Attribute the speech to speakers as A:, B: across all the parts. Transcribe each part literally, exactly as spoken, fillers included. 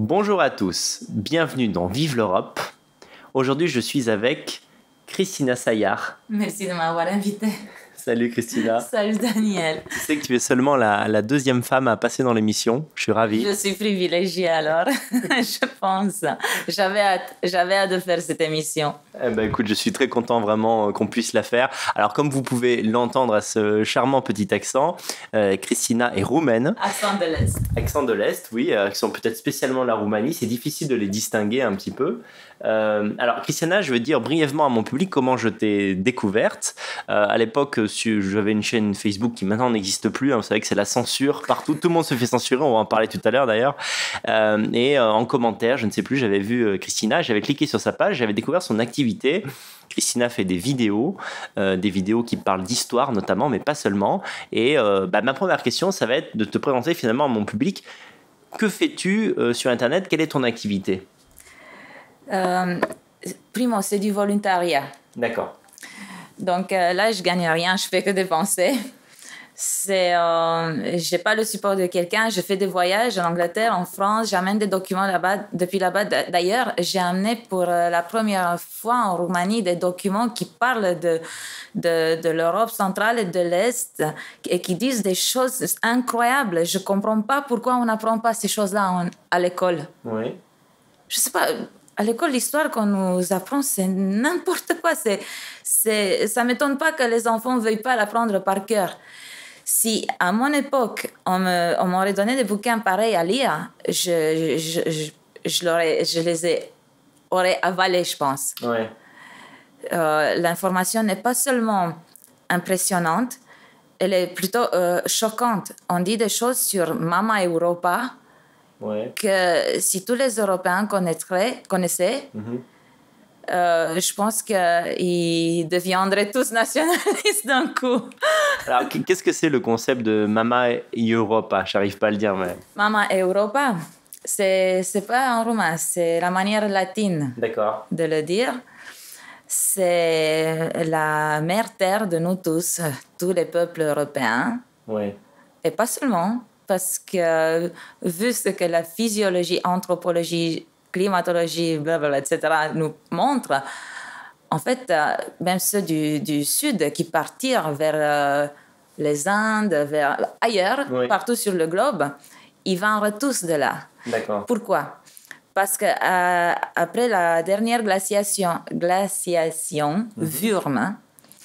A: Bonjour à tous, bienvenue dans Vive l'Europe. Aujourd'hui, je suis avec Christina Sayar.
B: Merci de m'avoir invité.
A: Salut Christina.
B: Salut Daniel.
A: Je sais que tu es seulement la, la deuxième femme à passer dans l'émission. Je suis ravi.
B: Je suis privilégiée alors, je pense. J'avais hâte, j'avais hâte de faire cette émission.
A: Eh ben, écoute, je suis très content vraiment qu'on puisse la faire. Alors, comme vous pouvez l'entendre à ce charmant petit accent, euh, Christina est roumaine.
B: Accent de l'Est.
A: Accent de l'Est, oui. Euh, accent peut-être spécialement la Roumanie. C'est difficile de les distinguer un petit peu. Euh, alors, Christina, je veux dire brièvement à mon public comment je t'ai découverte. Euh, à l'époque, j'avais une chaîne Facebook qui maintenant n'existe plus. Hein. Vous savez que c'est la censure partout. Tout le monde se fait censurer. On va en parler tout à l'heure d'ailleurs. Euh, et euh, en commentaire, je ne sais plus, j'avais vu euh, Christina. J'avais cliqué sur sa page. J'avais découvert son activité. Christina fait des vidéos, euh, des vidéos qui parlent d'histoire notamment, mais pas seulement. Et euh, bah, ma première question, ça va être de te présenter finalement à mon public. Que fais-tu euh, sur Internet? Quelle est ton activité?
B: Euh, primo, c'est du volontariat.
A: D'accord.
B: Donc euh, là, je gagne rien, je fais que dépenser. C'est, euh, j'ai pas le support de quelqu'un. Je fais des voyages en Angleterre, en France. J'amène des documents là-bas. Depuis là-bas, d'ailleurs, j'ai amené pour la première fois en Roumanie des documents qui parlent de de, de l'Europe centrale et de l'Est et qui disent des choses incroyables. Je comprends pas pourquoi on n'apprend pas ces choses-là en, à l'école.
A: Oui.
B: Je sais pas. À l'école, l'histoire qu'on nous apprend, c'est n'importe quoi. C'est, c'est, ça ne m'étonne pas que les enfants ne veuillent pas l'apprendre par cœur. Si, à mon époque, on, me, on m'aurait donné des bouquins pareils à lire, je, je, je, je, l'aurais, je les ai, aurais avalés, je pense.
A: Ouais.
B: Euh, l'information n'est pas seulement impressionnante, elle est plutôt euh, choquante. On dit des choses sur Mama Europa,
A: Ouais.
B: que si tous les Européens connaîtraient, connaissaient, mm-hmm. euh, je pense qu'ils deviendraient tous nationalistes d'un coup.
A: Alors, qu'est-ce que c'est le concept de Mama Europa? Je n'arrive pas à le dire, mais...
B: Mama Europa, c'est, c'est pas en roumain, c'est la manière latine
A: D'accord.
B: de le dire. C'est la mère terre de nous tous, tous les peuples européens.
A: Ouais.
B: Et pas seulement. Parce que vu ce que la physiologie, anthropologie, climatologie, blablabla, et cetera nous montrent, en fait, même ceux du, du Sud qui partirent vers euh, les Indes, vers ailleurs, oui. Partout sur le globe, ils vinrent tous de là.
A: D'accord.
B: Pourquoi? Parce qu'après euh, la dernière glaciation, glaciation mm-hmm. Würm,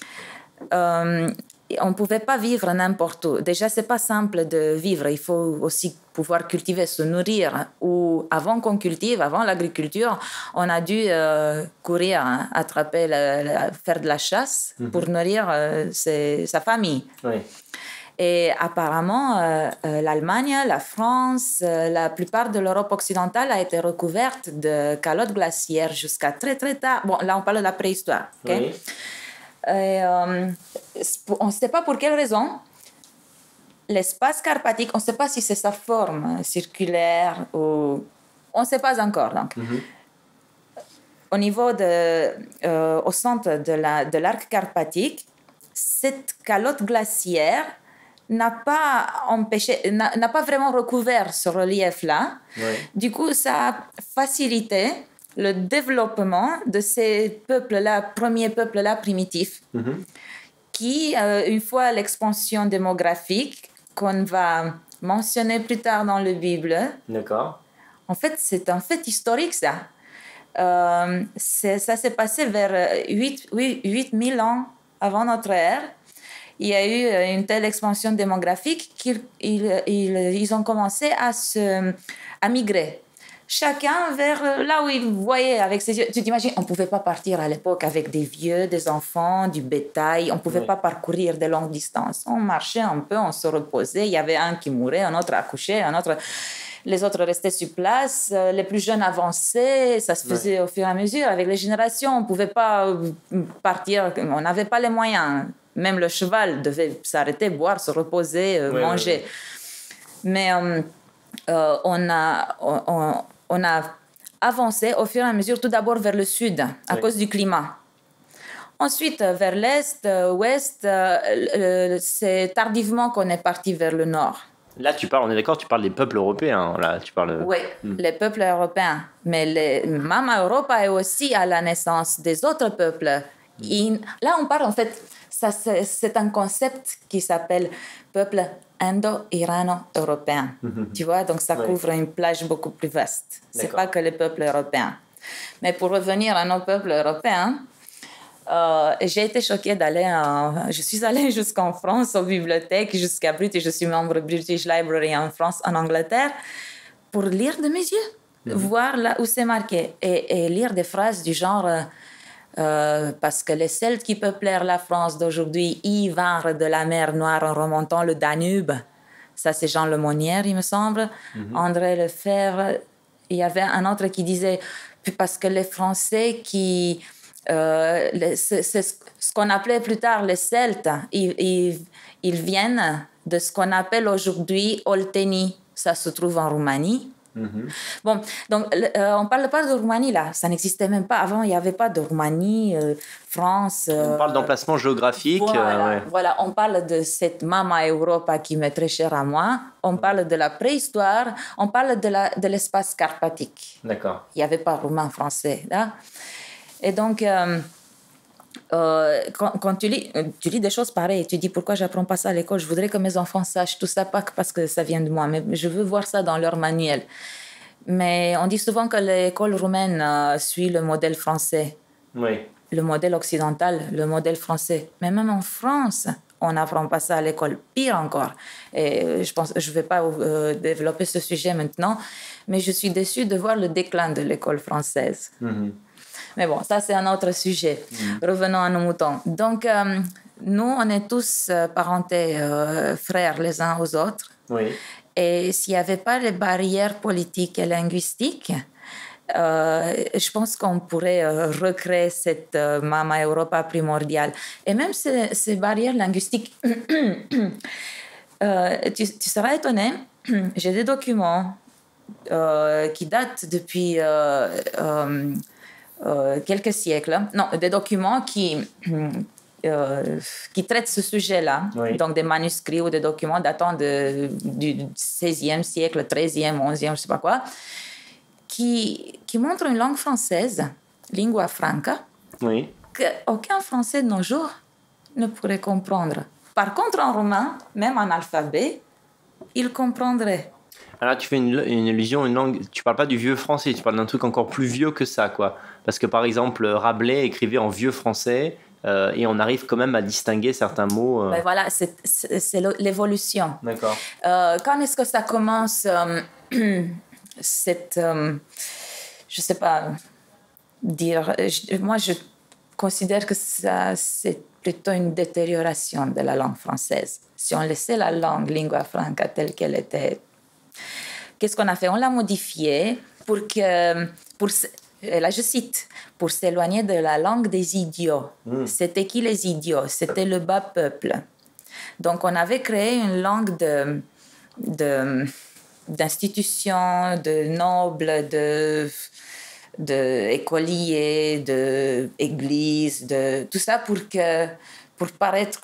B: euh, on ne pouvait pas vivre n'importe où. Déjà, ce n'est pas simple de vivre. Il faut aussi pouvoir cultiver, se nourrir. Ou avant qu'on cultive, avant l'agriculture, on a dû euh, courir, hein, attraper, la, la, faire de la chasse mm-hmm. pour nourrir euh, ses, sa famille.
A: Oui.
B: Et apparemment, euh, euh, l'Allemagne, la France, euh, la plupart de l'Europe occidentale a été recouverte de calottes glaciaires jusqu'à très très tard. Bon, là, on parle de la préhistoire. Okay? Oui. Et, euh, on ne sait pas pour quelle raison. L'espace carpatique, on ne sait pas si c'est sa forme circulaire ou... On ne sait pas encore. Donc. Mm-hmm. Au niveau de... Euh, au centre de, la, de l'arc carpatique, cette calotte glaciaire n'a pas empêché, n'a, n'a pas vraiment recouvert ce relief-là. Oui. Du coup, ça a facilité le développement de ces peuples-là, premiers peuples-là primitifs, mm-hmm. qui, euh, une fois l'expansion démographique, qu'on va mentionner plus tard dans la Bible,
A: d'accord.
B: En fait, c'est un fait historique, ça. Euh, c'est, ça s'est passé vers huit mille ans avant notre ère. Il y a eu une telle expansion démographique qu'ils ils, ils, ils ont commencé à, se, à migrer. Chacun vers là où il voyait avec ses yeux. Tu t'imagines, on ne pouvait pas partir à l'époque avec des vieux, des enfants, du bétail. On ne pouvait oui. pas parcourir de longues distances. On marchait un peu, on se reposait. Il y avait un qui mourait, un autre accouchait, un autre... Les autres restaient sur place. Les plus jeunes avançaient. Ça se faisait oui. au fur et à mesure. Avec les générations, on ne pouvait pas partir. On n'avait pas les moyens. Même le cheval devait s'arrêter, boire, se reposer, oui, manger. Oui, oui. Mais euh, euh, on a... On, on, on a avancé au fur et à mesure, tout d'abord vers le sud, à oui. cause du climat. Ensuite, vers l'est, ouest, euh, c'est tardivement qu'on est parti vers le nord.
A: Là, tu parles, on est d'accord, tu parles des peuples européens. Là, tu parles...
B: Oui, mm. les peuples européens. Mais les, Mama Europa est aussi à la naissance des autres peuples. Mm. In, là, on parle en fait, ça, c'est, c'est un concept qui s'appelle peuple indo-irano-européen. Mm-hmm. Tu vois, donc ça oui. couvre une plage beaucoup plus vaste. Ce n'est pas que les peuples européens. Mais pour revenir à nos peuples européens, Euh, j'ai été choquée d'aller en... Je suis allée jusqu'en France, aux bibliothèques, jusqu'à British. Je suis membre British Library en France, en Angleterre, pour lire de mes yeux, mm-hmm. voir là où c'est marqué et, et lire des phrases du genre euh, parce que les Celtes qui peuplèrent la France d'aujourd'hui y vinrent de la mer Noire en remontant le Danube. Ça, c'est Jean Lemonnier, il me semble. Mm-hmm. André Lefebvre. Il y avait un autre qui disait parce que les Français qui... Euh, c'est, c'est ce qu'on appelait plus tard les Celtes. Ils, ils, ils viennent de ce qu'on appelle aujourd'hui Oltenie. Ça se trouve en Roumanie. Mm-hmm. Bon, donc euh, on ne parle pas de Roumanie là. Ça n'existait même pas. Avant, il n'y avait pas de Roumanie, euh, France. Euh,
A: on parle d'emplacement géographique.
B: Voilà,
A: euh, ouais.
B: voilà, on parle de cette Mama Europa qui m'est très chère à moi. On parle de la préhistoire. On parle de, la, de l'espace carpatique.
A: D'accord.
B: Il n'y avait pas roumain français là. Et donc, euh, euh, quand, quand tu, lis, tu lis des choses pareilles, tu dis pourquoi je n'apprends pas ça à l'école. Je voudrais que mes enfants sachent tout ça, pas parce que ça vient de moi, mais je veux voir ça dans leur manuel. Mais on dit souvent que l'école roumaine euh, suit le modèle français,
A: oui.
B: le modèle occidental, le modèle français. Mais même en France, on n'apprend pas ça à l'école. Pire encore. Et je pense, je ne vais pas euh, développer ce sujet maintenant, mais je suis déçue de voir le déclin de l'école française. Mm-hmm. Mais bon, ça, c'est un autre sujet. Mmh. Revenons à nos moutons. Donc, euh, nous, on est tous euh, parentés, euh, frères les uns aux autres.
A: Oui.
B: Et s'il n'y avait pas les barrières politiques et linguistiques, euh, je pense qu'on pourrait euh, recréer cette euh, Mama Europa primordiale. Et même ces, ces barrières linguistiques, euh, tu, tu seras étonné, j'ai des documents euh, qui datent depuis... Euh, euh, Euh, quelques siècles, non, des documents qui, euh, qui traitent ce sujet-là, oui. Donc des manuscrits ou des documents datant de, du seizième siècle, treizième, onzième, je ne sais pas quoi, qui, qui montrent une langue française, lingua franca,
A: oui.
B: qu'aucun Français de nos jours ne pourrait comprendre. Par contre, en roumain, même en alphabet, il comprendrait.
A: Alors tu fais une, une illusion, une langue. Tu parles pas du vieux français, tu parles d'un truc encore plus vieux que ça, quoi. Parce que par exemple, Rabelais écrivait en vieux français euh, et on arrive quand même à distinguer certains mots. Euh...
B: Ben voilà, c'est, c'est, c'est l'évolution.
A: D'accord.
B: Euh, quand est-ce que ça commence euh, cette, euh, je sais pas dire. Je, moi, je considère que ça, c'est plutôt une détérioration de la langue française. Si on laissait la langue lingua franca telle qu'elle était. Qu'est-ce qu'on a fait? On l'a modifié pour que, pour, et là je cite, pour s'éloigner de la langue des idiots. Mmh. C'était qui les idiots? C'était le bas peuple. Donc on avait créé une langue de, de, d'institutions, de nobles, de, de écoliers, de églises, de tout ça pour, que, pour paraître...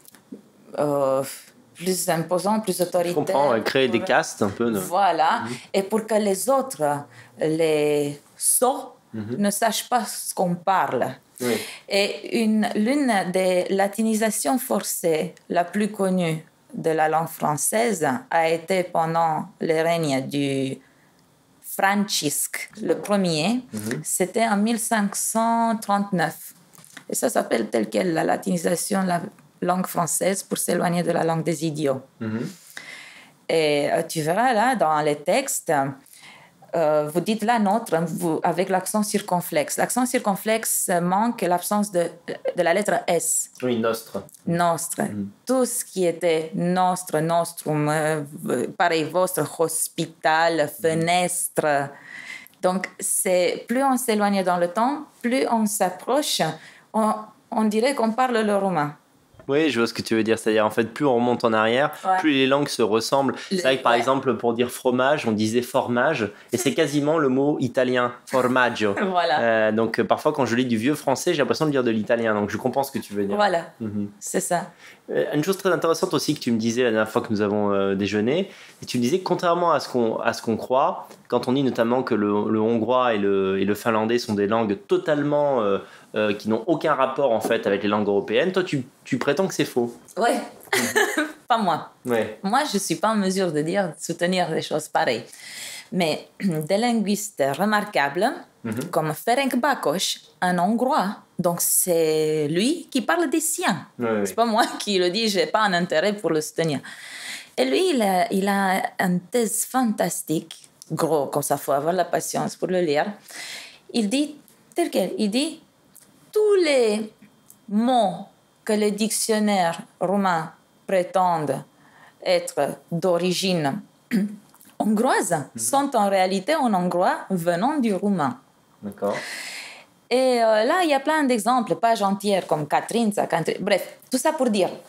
B: Euh, plus imposant, plus autoritaire.
A: Je comprends, ouais, créer
B: pour...
A: des castes un peu. De...
B: Voilà,
A: mmh.
B: Et pour que les autres, les sots, mmh. ne sachent pas ce qu'on parle.
A: Oui.
B: Et une, l'une des latinisations forcées la plus connue de la langue française a été pendant le règne du Francisque le premier, mmh. C'était en mille cinq cent trente-neuf. Et ça s'appelle tel quel, la latinisation la langue française pour s'éloigner de la langue des idiots. Mm-hmm. Et euh, tu verras là, dans les textes, euh, vous dites la nôtre vous, avec l'accent circonflexe. L'accent circonflexe manque l'absence de, de la lettre S.
A: Oui, nostre.
B: Nostre. Mm-hmm. Tout ce qui était nostre, nostrum, euh, pareil, votre, hospital, fenêtre. Mm-hmm. Donc, c'est, plus on s'éloigne dans le temps, plus on s'approche, on, on dirait qu'on parle le roumain.
A: Oui, je vois ce que tu veux dire. C'est-à-dire, en fait, plus on remonte en arrière, ouais. plus les langues se ressemblent. C'est vrai que, par ouais. exemple, pour dire fromage, on disait formage, et c'est quasiment le mot italien, formaggio.
B: Voilà.
A: Euh, donc, parfois, quand je lis du vieux français, j'ai l'impression de lire de l'italien. Donc, je comprends ce que tu veux dire.
B: Voilà, mm-hmm. c'est ça.
A: Euh, une chose très intéressante aussi que tu me disais la dernière fois que nous avons euh, déjeuné, et tu me disais que contrairement à ce qu'on, à ce qu'on croit, quand on dit notamment que le, le hongrois et le, et le finlandais sont des langues totalement... Euh, Euh, qui n'ont aucun rapport en fait avec les langues européennes. Toi, tu, tu prétends que c'est faux.
B: Oui, pas moi.
A: Ouais.
B: Moi, je ne suis pas en mesure de dire, de soutenir des choses pareilles. Mais des linguistes remarquables, mm-hmm. comme Ferenc Bakos, un Hongrois, donc c'est lui qui parle des siens.
A: Ouais,
B: c'est ouais. pas moi qui le dis, je n'ai pas un intérêt pour le soutenir. Et lui, il a, il a une thèse fantastique, gros, comme ça, il faut avoir la patience pour le lire. Il dit, tel quel, il dit, tous les mots que les dictionnaires roumains prétendent être d'origine hongroise mmh. sont en réalité en hongrois venant du roumain.
A: D'accord.
B: Et euh, là, il y a plein d'exemples, pages entières comme Catrința, Catrin... bref, tout ça pour dire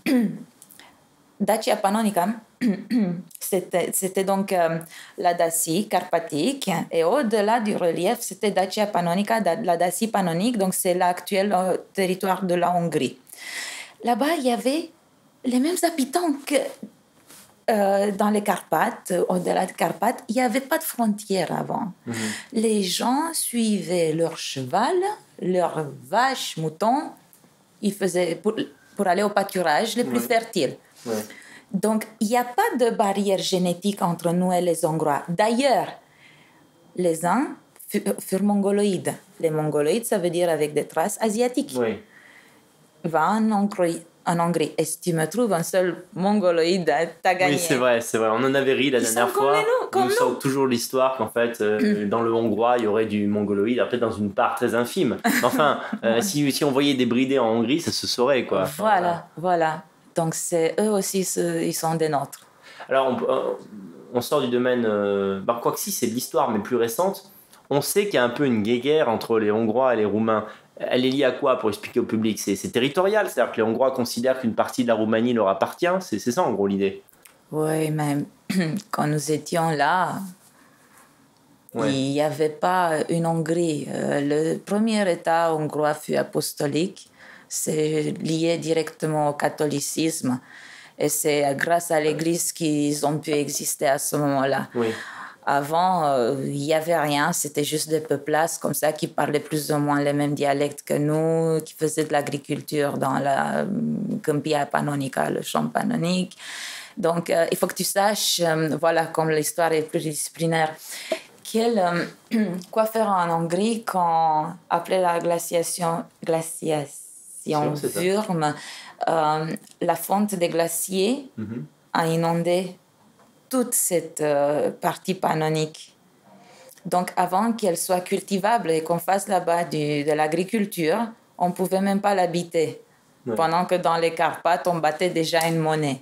B: Dacia Pannonica, c'était, c'était donc euh, la Dacie carpatique, et au-delà du relief, c'était Dacia Pannonica, la Dacie pannonique, donc c'est l'actuel euh, territoire de la Hongrie. Là-bas, il y avait les mêmes habitants que euh, dans les Carpates, au-delà des Carpates, il n'y avait pas de frontières avant. Mm-hmm. Les gens suivaient leur cheval, leurs vaches, moutons, ils faisaient pour, pour aller au pâturage les plus ouais. fertiles.
A: Ouais.
B: Donc, il n'y a pas de barrière génétique entre nous et les Hongrois. D'ailleurs, les uns furent mongoloïdes. Les mongoloïdes, ça veut dire avec des traces asiatiques.
A: Oui.
B: Va en Hongrie, en Hongrie. Et si tu me trouves un seul mongoloïde, t'as gagné.
A: Oui, c'est vrai, c'est vrai. On en avait ri la
B: Ils
A: dernière
B: sont
A: fois.
B: Comme nous, comme
A: nous
B: nous.
A: sort toujours l'histoire qu'en fait, euh, dans le hongrois, il y aurait du mongoloïde, peut-être dans une part très infime. Enfin, euh, si, si on voyait des bridés en Hongrie, ça se saurait, quoi. Enfin,
B: voilà, voilà. voilà. Donc, c'est, eux aussi, ils sont des nôtres.
A: Alors, on, on sort du domaine... Euh, bah, quoi que si, c'est de l'histoire, mais plus récente. On sait qu'il y a un peu une guéguerre entre les Hongrois et les Roumains. Elle est liée à quoi, pour expliquer au public? C'est, c'est territorial, c'est-à-dire que les Hongrois considèrent qu'une partie de la Roumanie leur appartient. C'est, c'est ça, en gros, l'idée.
B: Oui, mais quand nous étions là, ouais. il n'y avait pas une Hongrie. Euh, le premier État hongrois fut apostolique. C'est lié directement au catholicisme. Et c'est grâce à l'Église qu'ils ont pu exister à ce moment-là.
A: Oui.
B: Avant, euh, il n'y avait rien. C'était juste des peuplaces comme ça qui parlaient plus ou moins les mêmes dialectes que nous, qui faisaient de l'agriculture dans la Câmpia Pannonica, le champ pannonique. Donc, euh, il faut que tu saches, euh, voilà, comme l'histoire est pluridisciplinaire, quel, euh, quoi faire en Hongrie quand, après la glaciation, glaciation Würm, euh, la fonte des glaciers mm-hmm. a inondé toute cette euh, partie pannonique. Donc, avant qu'elle soit cultivable et qu'on fasse là-bas du, de l'agriculture, on ne pouvait même pas l'habiter. Ouais. Pendant que dans les Carpates, on battait déjà une monnaie.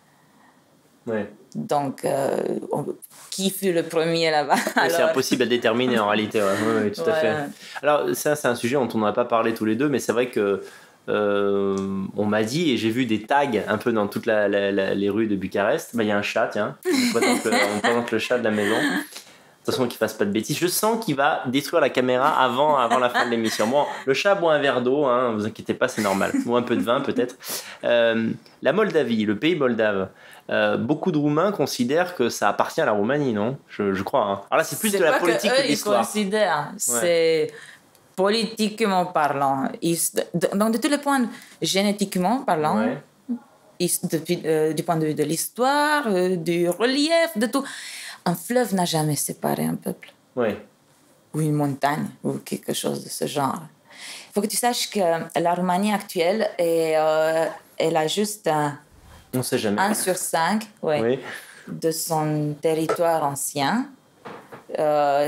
A: Ouais.
B: Donc, euh, on, qui fut le premier là-bas?
A: Alors... C'est impossible à déterminer en réalité. Ouais. Oui, oui, tout ouais. à fait. Alors, ça, c'est un sujet dont on n'a pas parlé tous les deux, mais c'est vrai que Euh, on m'a dit, et j'ai vu des tags un peu dans toutes la, la, la, les rues de Bucarest, bah, y a un chat, tiens, on présente, le, on présente le chat de la maison. Attention qu'il ne fasse pas de bêtises. Je sens qu'il va détruire la caméra avant, avant la fin de l'émission. Bon, le chat boit un verre d'eau, hein, vous inquiétez pas, c'est normal. Ou un peu de vin peut-être. Euh, la Moldavie, le pays moldave, euh, beaucoup de Roumains considèrent que ça appartient à la Roumanie, non? je, je crois. Hein. Alors là, c'est plus
B: c'est
A: de la politique que de l'histoire.
B: Ils considèrent,
A: ouais.
B: c'est... Politiquement parlant, ils, donc de tous les points, génétiquement parlant,
A: ouais.
B: ils, depuis, euh, du point de vue de l'histoire, euh, du relief, de tout, un fleuve n'a jamais séparé un peuple.
A: Ouais.
B: Ou une montagne, ou quelque chose de ce genre. Il faut que tu saches que la Roumanie actuelle, est, euh, elle a juste un,
A: On sait jamais.
B: un sur cinq ouais,
A: oui.
B: de son territoire ancien. Euh,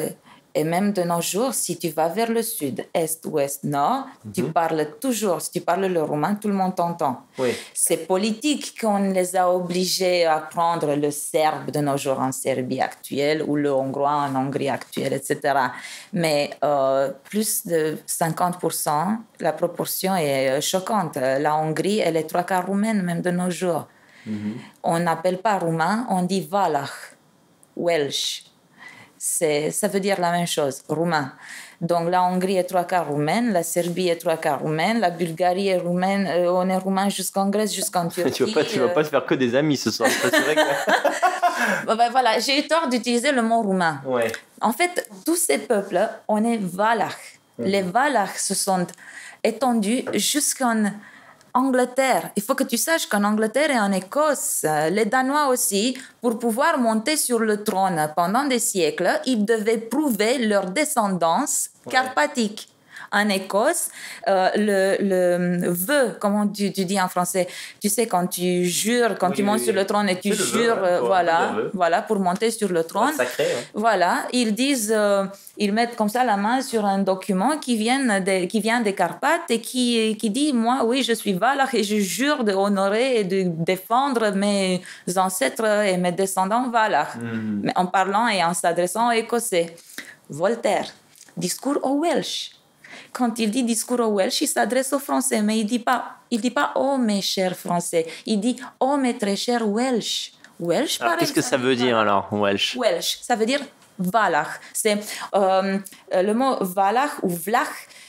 B: Et même de nos jours, si tu vas vers le sud, est, ouest, nord, mm-hmm. tu parles toujours, si tu parles le roumain, tout le monde t'entend.
A: Oui.
B: C'est politique qu'on les a obligés à apprendre le serbe de nos jours en Serbie actuelle ou le hongrois en Hongrie actuelle, et cetera. Mais euh, plus de cinquante pour cent, la proportion est choquante. La Hongrie, elle est trois quarts roumaine même de nos jours. Mm-hmm. On n'appelle pas roumain, on dit valach, welsh. C'est, ça veut dire la même chose, roumain. Donc la Hongrie est trois quarts roumaine, la Serbie est trois quarts roumaine, la Bulgarie est roumaine, euh, on est roumain jusqu'en Grèce, jusqu'en Turquie.
A: Tu ne vas, euh... vas pas te faire que des amis ce soir, je t'assurer que...
B: ben, ben, voilà, j'ai eu tort d'utiliser le mot roumain.
A: Ouais.
B: En fait, tous ces peuples, on est valach. Mmh. Les valachs se sont étendus jusqu'en Angleterre. Il faut que tu saches qu'en Angleterre et en Écosse, les Danois aussi, pour pouvoir monter sur le trône pendant des siècles, ils devaient prouver leur descendance ouais. carpatique. En Écosse, euh, le, le vœu, comment tu, tu dis en français, tu sais, quand tu jures, quand oui, tu montes oui, sur le trône et tu jures, vœu, hein, voilà, voilà, pour monter sur le trône.
A: Sacré, hein.
B: Voilà, ils disent, euh, ils mettent comme ça la main sur un document qui vient, de, qui vient des Carpates et qui, qui dit, moi, oui, je suis Valach et je jure d'honorer et de défendre mes ancêtres et mes descendants Valach, mm. mais en parlant et en s'adressant aux Écossais. Voltaire, discours au Welsh. Quand il dit discours au Welsh, il s'adresse aux Français, mais il dit pas, il dit pas oh mes chers Français, il dit oh mes très chers Welsh. Welsh.
A: Alors, qu'est-ce que ça, ça veut dire alors Welsh?
B: Welsh, ça veut dire Valach. C'est euh, le mot Valach ou Vlach.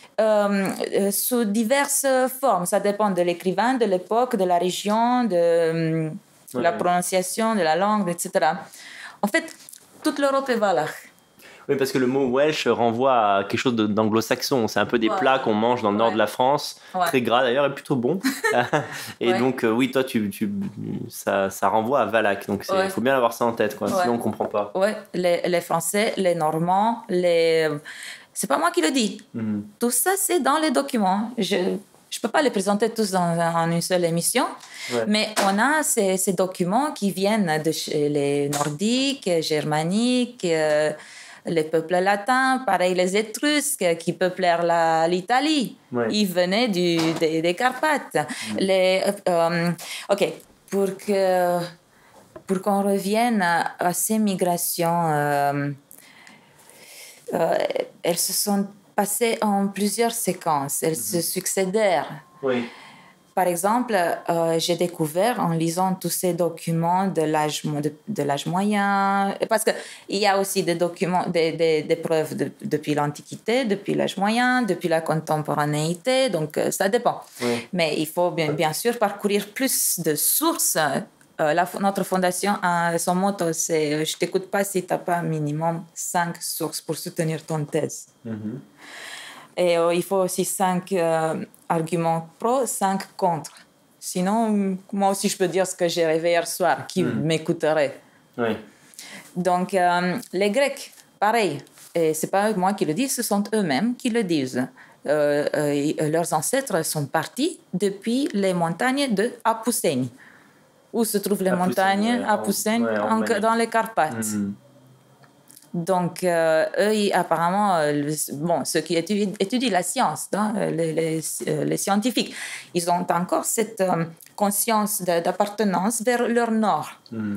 B: Euh, sous diverses formes, ça dépend de l'écrivain, de l'époque, de la région, de, euh, de ouais. la prononciation, de la langue, et cetera. En fait, toute l'Europe est Valach.
A: Oui, parce que le mot Welsh renvoie à quelque chose d'anglo-saxon. C'est un peu des ouais. plats qu'on mange dans le nord ouais. de la France, ouais. très gras d'ailleurs et plutôt bon. et ouais. donc, euh, oui, toi, tu, tu, ça, ça renvoie à Valach. Donc, il ouais. faut bien avoir ça en tête, quoi. Ouais. Sinon on ne comprend pas.
B: Oui, les, les Français, les Normands, les... c'est pas moi qui le dis. Mm-hmm. Tout ça, c'est dans les documents. Je ne peux pas les présenter tous dans, en une seule émission. Ouais. Mais on a ces, ces documents qui viennent de chez les Nordiques, Germaniques, euh, les peuples latins, pareil les Étrusques qui peuplèrent la, l'Italie. Ouais. Ils venaient du, des, des Carpates. Mmh. Les, euh, ok, pour, que, pour qu'on revienne à, à ces migrations, euh, euh, elles se sont passées en plusieurs séquences, elles mmh. se succédèrent.
A: Oui.
B: Par exemple, euh, j'ai découvert en lisant tous ces documents de l'âge, de, de l'âge moyen, parce qu'il y a aussi des documents, des, des, des preuves de, depuis l'Antiquité, depuis l'âge moyen, depuis la contemporanéité, donc euh, ça dépend. Oui. Mais il faut bien, bien sûr parcourir plus de sources. Euh, la, notre fondation, euh, son motto, c'est « Je ne t'écoute pas si tu n'as pas minimum cinq sources pour soutenir ton thèse mm-hmm. ». Et euh, il faut aussi cinq euh, arguments pro, cinq contre. Sinon, moi aussi, je peux dire ce que j'ai rêvé hier soir, qui mmh. m'écouterait.
A: Oui.
B: Donc, euh, les Grecs, pareil. Et ce n'est pas moi qui le dis, ce sont eux-mêmes qui le disent. Euh, euh, leurs ancêtres sont partis depuis les montagnes de Apuseni. Où se trouvent les Apuseni, montagnes ouais, Apuseni ouais, en, dans les Carpates. Mmh. Donc, euh, eux, ils, apparemment, euh, bon, ceux qui étudient, étudient la science, hein, les, les, les scientifiques, ils ont encore cette euh, conscience de, d'appartenance vers leur nord. Mm.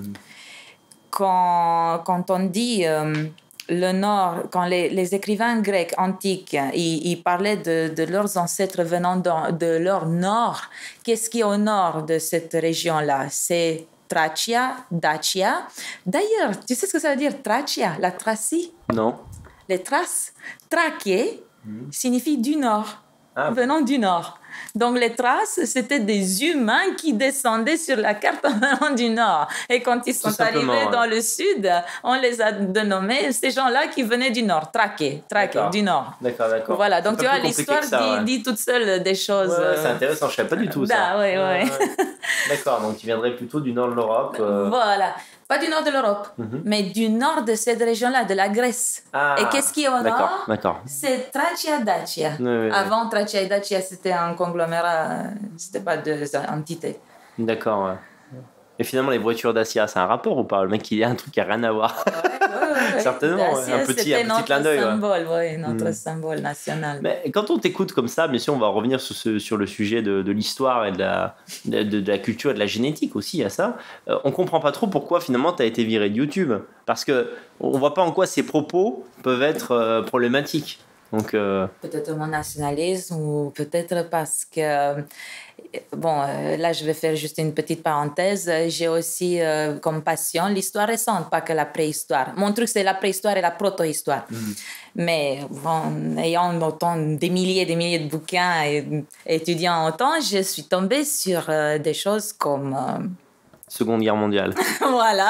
B: Quand, quand on dit euh, le nord, quand les, les écrivains grecs antiques, ils, ils parlaient de, de leurs ancêtres venant de, de leur nord, qu'est-ce qui est au nord de cette région-là? C'est Tracia, Dacia. D'ailleurs, tu sais ce que ça veut dire, Tracia, la Tracie?
A: Non.
B: Les Thraces, Traché, mmh. signifie du nord, ah. venant du nord. Donc les Thraces, c'était des humains qui descendaient sur la carte en venant du nord. Et quand ils sont arrivés ouais. dans le sud, on les a dénommés ces gens-là qui venaient du nord, Traché, Traché, du nord.
A: D'accord, d'accord.
B: Voilà, donc tu vois, l'histoire ça, dit, ouais. dit toute seule des choses.
A: Ouais, ouais, c'est intéressant, je ne savais pas du tout ça.
B: Bah, ouais, ouais.
A: Ouais. D'accord, donc tu viendrais plutôt du nord de l'Europe. Euh...
B: Voilà. Pas du nord de l'Europe, mm-hmm. mais du nord de cette région-là, de la Grèce.
A: Ah,
B: et qu'est-ce qui est au
A: d'accord,
B: nord?
A: D'accord.
B: C'est Tracia Dacia. Oui, oui, Avant, oui. Tracia et Dacia, c'était un conglomérat, c'était pas deux entités.
A: D'accord, ouais. Et finalement, les voitures Dacia, c'est un rapport ou pas? Le mec, il y a un truc qui n'a rien à voir.
B: Ouais, ouais,
A: Certainement, ouais, un petit, un petit clin d'œil.
B: Symbole, ouais. Oui, notre mmh. symbole national.
A: Mais quand on t'écoute comme ça, bien sûr, on va revenir sur, ce, sur le sujet de, de l'histoire et de la, de, de la culture et de la génétique aussi à ça. Euh, on comprend pas trop pourquoi finalement tu as été viré de YouTube. Parce qu'on ne voit pas en quoi ces propos peuvent être euh, problématiques. Donc, euh...
B: peut-être mon nationalisme ou peut-être parce que, bon, euh, là je vais faire juste une petite parenthèse, j'ai aussi euh, comme passion l'histoire récente, pas que la préhistoire. Mon truc c'est la préhistoire et la proto-histoire. Mmh. Mais bon, ayant autant des milliers et des milliers de bouquins et étudiant autant, je suis tombée sur euh, des choses comme... Euh...
A: Seconde Guerre mondiale.
B: Voilà.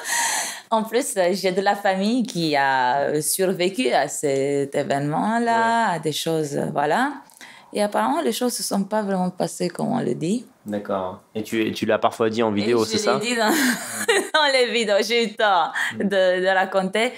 B: En plus, j'ai de la famille qui a survécu à cet événement-là, ouais. à des choses, voilà. Et apparemment, les choses ne se sont pas vraiment passées comme on le dit.
A: D'accord. Et tu, tu l'as parfois dit en vidéo, c'est ça?
B: Je l'ai dit dans, dans les vidéos. J'ai eu tort de, de raconter,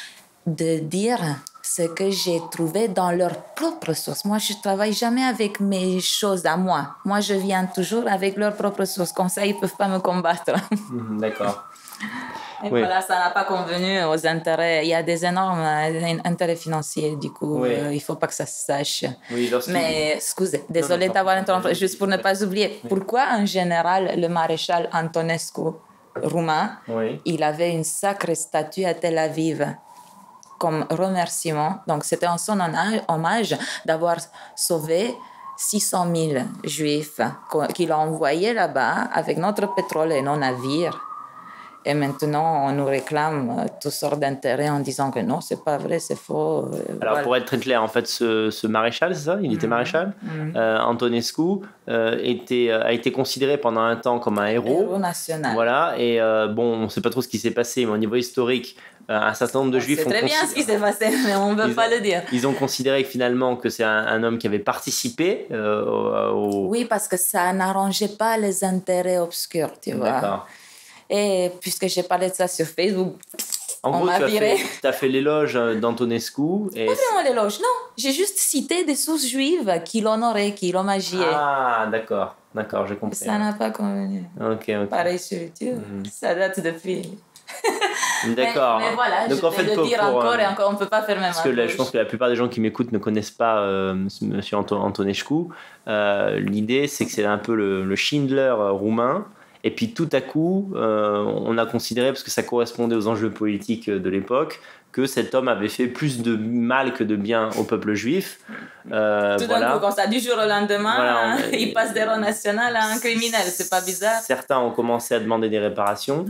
B: de dire ce que j'ai trouvé dans leurs propres sources. Moi, je ne travaille jamais avec mes choses à moi. Moi, je viens toujours avec leurs propres sources. Comme ça, ils ne peuvent pas me combattre.
A: Mmh, d'accord.
B: Et oui. Voilà, ça n'a pas convenu aux intérêts. Il y a des énormes intérêts financiers, du coup, oui. euh, il ne faut pas que ça se sache.
A: Oui,
B: mais, excusez, désolé d'avoir interrompu, juste pour ne pas oublier. Oui. Pourquoi, en général, le maréchal Antonescu, roumain, oui. il avait une sacrée statue à Tel Aviv comme remerciement. Donc, c'était en son hommage d'avoir sauvé six cent mille juifs qu'il a envoyés là-bas avec notre pétrole et nos navires. Et maintenant, on nous réclame toutes sortes d'intérêts en disant que non, c'est pas vrai, c'est faux.
A: Alors, voilà. Pour être très clair, en fait, ce, ce maréchal, c'est ça? Il était mmh. maréchal. Mmh. Euh, Antonescu euh, était, a été considéré pendant un temps comme un héros.
B: Héros national.
A: Voilà. Et euh, bon, on ne sait pas trop ce qui s'est passé, mais au niveau historique, euh, un certain nombre de juifs
B: ont... C'est très bien ce qui s'est passé, mais on ne veut pas le dire.
A: Ils ont considéré que finalement que c'est un, un homme qui avait participé euh, au...
B: Oui, parce que ça n'arrangeait pas les intérêts obscurs, tu vois.
A: D'accord.
B: Et puisque j'ai parlé de ça sur Facebook,
A: en
B: on
A: gros,
B: m'a
A: tu as
B: viré.
A: Tu as fait l'éloge d'Antonescu. Et...
B: Pas vraiment l'éloge, non. J'ai juste cité des sources juives qui l'honoraient, qui l'homagiaient.
A: Ah, d'accord, d'accord, j'ai compris.
B: Ça n'a pas convenu.
A: Ok, ok.
B: Pareil sur YouTube, mm-hmm. ça date depuis.
A: D'accord.
B: Mais, mais voilà,
A: donc,
B: je
A: en
B: vais
A: fait,
B: le
A: pour,
B: dire
A: pour,
B: encore
A: euh,
B: et encore, on ne peut pas fermer
A: parce
B: ma
A: que
B: bouche.
A: là, je pense que la plupart des gens qui m'écoutent ne connaissent pas euh, M. Antonescu. Euh, l'idée, c'est que c'est un peu le, le Schindler roumain. Et puis tout à coup, euh, on a considéré, parce que ça correspondait aux enjeux politiques de l'époque, que cet homme avait fait plus de mal que de bien au peuple juif.
B: Euh, tout voilà. d'un coup, comme ça, du jour au lendemain, voilà, on... il passe d'héros national à un criminel, c'est pas bizarre?
A: Certains ont commencé à demander des réparations.